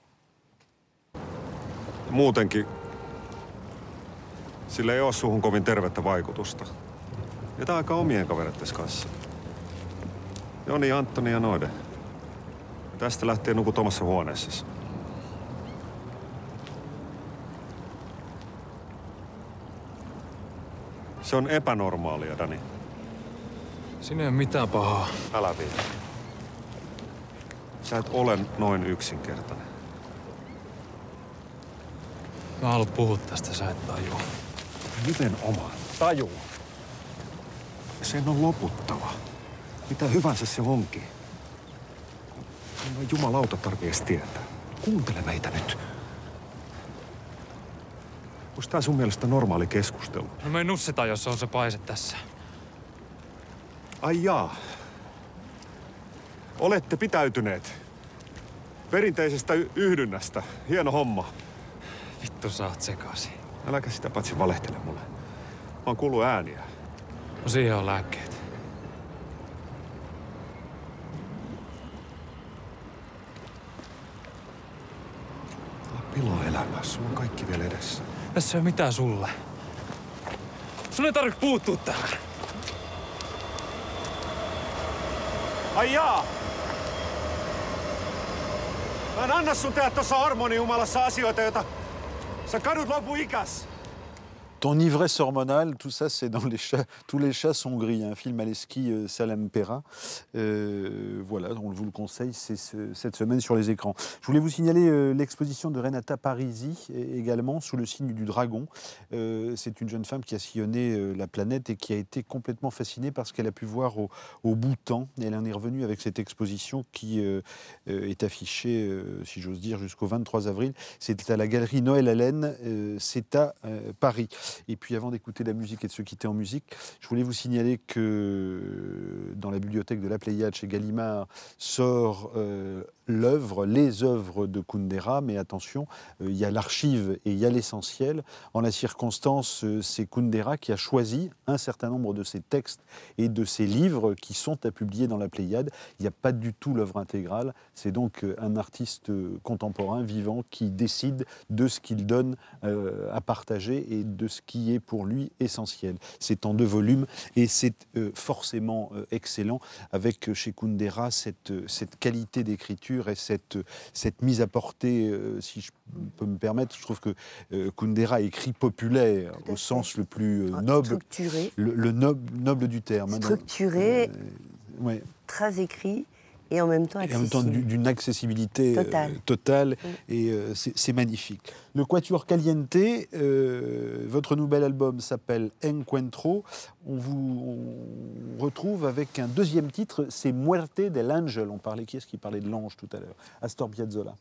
Muutenkin sillä ei ole suhun kovin tervettä vaikutusta. Ja tää aika omien kaverettes kanssa. Joni, Antoni ja noiden. Tästä lähtien nukut omassa huoneessasi. Se on epänormaalia, Dani. Siinä ei ole mitään pahaa. Älä viitä. Sä et ole noin yksinkertainen. Mä haluan puhua tästä, sä et tajua. Miten oma? Tajuu. Sen on loputtava. Mitä hyvänsä se onkin. No jumalauta tarvii edes tietää. Kuuntele meitä nyt. Onko tää sun mielestä normaali keskustelu? No me ei nussita, jos on se paise tässä. Ai jaa. Olette pitäytyneet. Perinteisestä y- yhdynnästä. Hieno homma. Vittu sä oot sekaisin. Äläkä sitä patsi valehtele mulle. Mä oon kuullut ääniä. No siihen on lääkkeet. Pilaa elämää. Sulla on kaikki vielä edessä. Tässä ei ole mitään sulle. Sun ei tarvitse puuttua tähän. Ai jaa! Mä en anna sun tehdä tossa hormonijumalassa asioita, joita sä kadut lopun ikäs. Ton ivresse hormonale, tout ça, c'est dans les chats. Tous les chats sont gris. Un film Aleski euh, Salem Pera. Euh, voilà, on vous le conseille, c'est ce, cette semaine sur les écrans. Je voulais vous signaler euh, l'exposition de Renata Parisi, également, sous le signe du dragon. Euh, c'est une jeune femme qui a sillonné euh, la planète et qui a été complètement fascinée par ce qu'elle a pu voir au, au Bhoutan. Et elle en est revenue avec cette exposition qui euh, euh, est affichée, euh, si j'ose dire, jusqu'au vingt-trois avril. C'est à la galerie Noël Allen, euh, c'est à euh, Paris. Et puis avant d'écouter la musique et de se quitter en musique, je voulais vous signaler que dans la bibliothèque de la Pléiade chez Gallimard sort euh, l'œuvre, les œuvres de Kundera, mais attention, euh, il y a l'archive et il y a l'essentiel. En la circonstance, euh, c'est Kundera qui a choisi un certain nombre de ses textes et de ses livres qui sont à publier dans la Pléiade. Il n'y a pas du tout l'œuvre intégrale, c'est donc euh, un artiste euh, contemporain, vivant, qui décide de ce qu'il donne euh, à partager et de ce qui est pour lui essentiel. C'est en deux volumes et c'est euh, forcément euh, excellent, avec euh, chez Kundera cette, euh, cette qualité d'écriture et cette, euh, cette mise à portée, euh, si je peux me permettre. Je trouve que euh, Kundera écrit populaire au sens le plus euh, noble, structuré, le, le noble, noble du terme. Structuré, euh, ouais. très écrit. Et en même temps accessible. Et en même temps d'une accessibilité totale. Euh, totale mm. et euh, c'est magnifique. Le Quatuor Caliente, euh, votre nouvel album s'appelle Encuentro. On vous on retrouve avec un deuxième titre, c'est Muerte del Ángel. On parlait, qui est-ce qui parlait de l'ange tout à l'heure? Astor Piazzolla.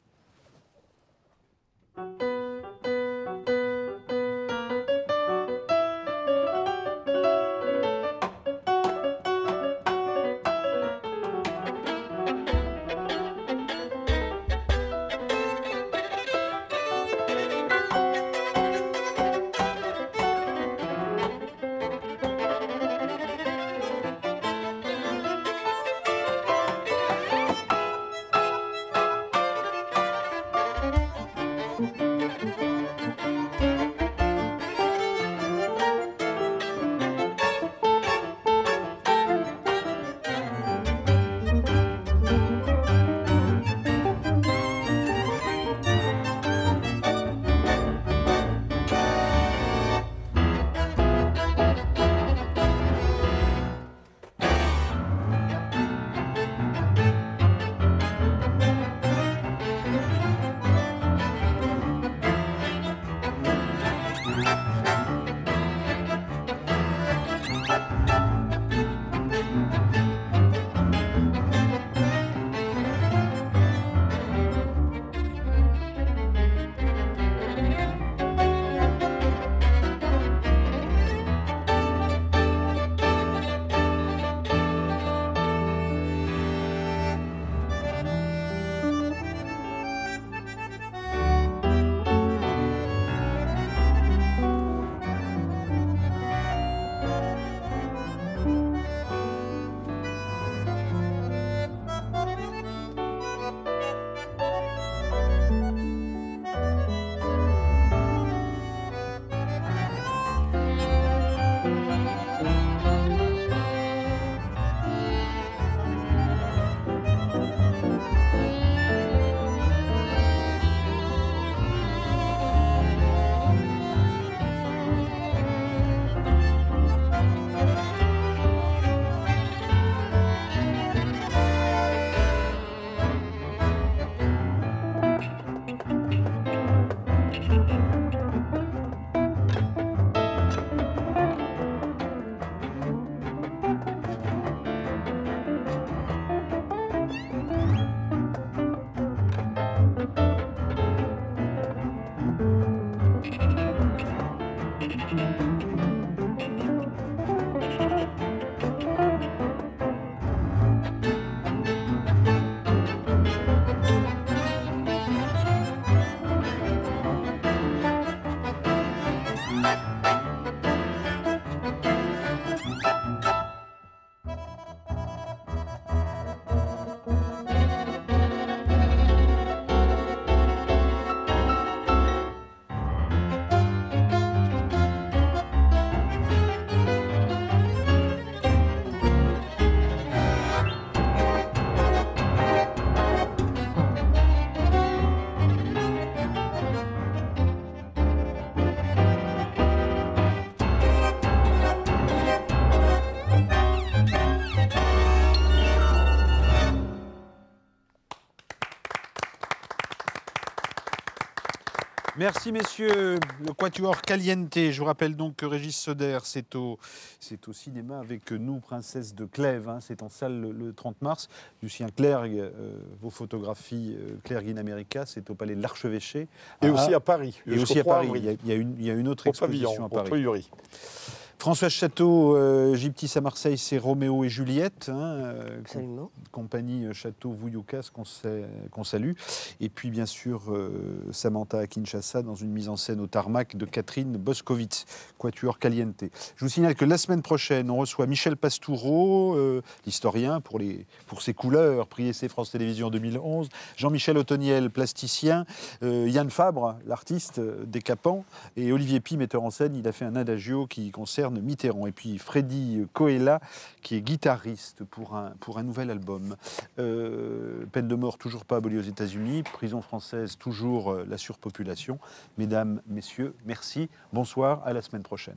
Merci messieurs. Le Quatuor Caliente. Je vous rappelle donc que Régis Soder, c'est au, c'est au cinéma avec nous, Princesse de Clèves. Hein. C'est en salle le, le trente mars. Lucien Clergue, euh, vos photographies euh, Clergue in America, c'est au Palais de l'Archevêché. Et ah, aussi à Paris. Et aussi à Paris. Il y, a, il, y a une, il y a une autre au exposition pavillon, à Paris. Au François Château, euh, Gyptis à Marseille, c'est Roméo et Juliette. Hein, euh, Absolument. Compagnie Château-Vouillocas qu'on qu'on salue. Et puis, bien sûr, euh, Samantha à Kinshasa, dans une mise en scène au tarmac de Catherine Boscovitz, Quatuor Caliente. Je vous signale que la semaine prochaine, on reçoit Michel Pastoureau, euh, l'historien pour, les, pour ses couleurs, prix Essai France Télévisions en deux mille onze, Jean-Michel Ottoniel, plasticien, euh, Yann Fabre, l'artiste euh, décapant, et Olivier Pi, metteur en scène. Il a fait un adagio qui concerne Mitterrand. Et puis Freddy Coella, qui est guitariste pour un, pour un nouvel album. Euh, peine de mort toujours pas abolie aux États-Unis, prison française toujours euh, la surpopulation. Mesdames, messieurs, merci. Bonsoir, à la semaine prochaine.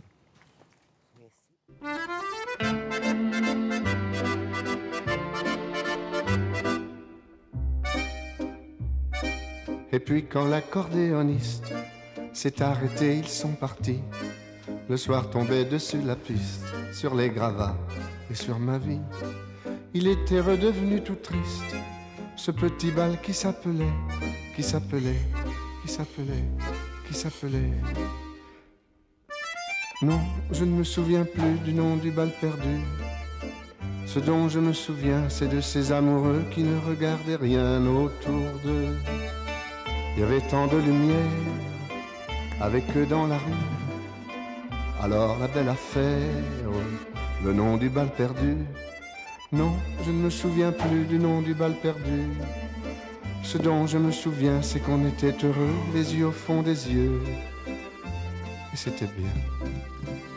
Et puis quand l'accordéoniste s'est arrêté, ils sont partis. Le soir tombait dessus la piste, sur les gravats et sur ma vie. Il était redevenu tout triste, ce petit bal qui s'appelait, qui s'appelait, qui s'appelait, qui s'appelait. Non, je ne me souviens plus du nom du bal perdu. Ce dont je me souviens, c'est de ces amoureux qui ne regardaient rien autour d'eux. Il y avait tant de lumière avec eux dans la rue. Alors la belle affaire, le nom du bal perdu. Non, je ne me souviens plus du nom du bal perdu. Ce dont je me souviens, c'est qu'on était heureux, les yeux au fond des yeux. Et c'était bien.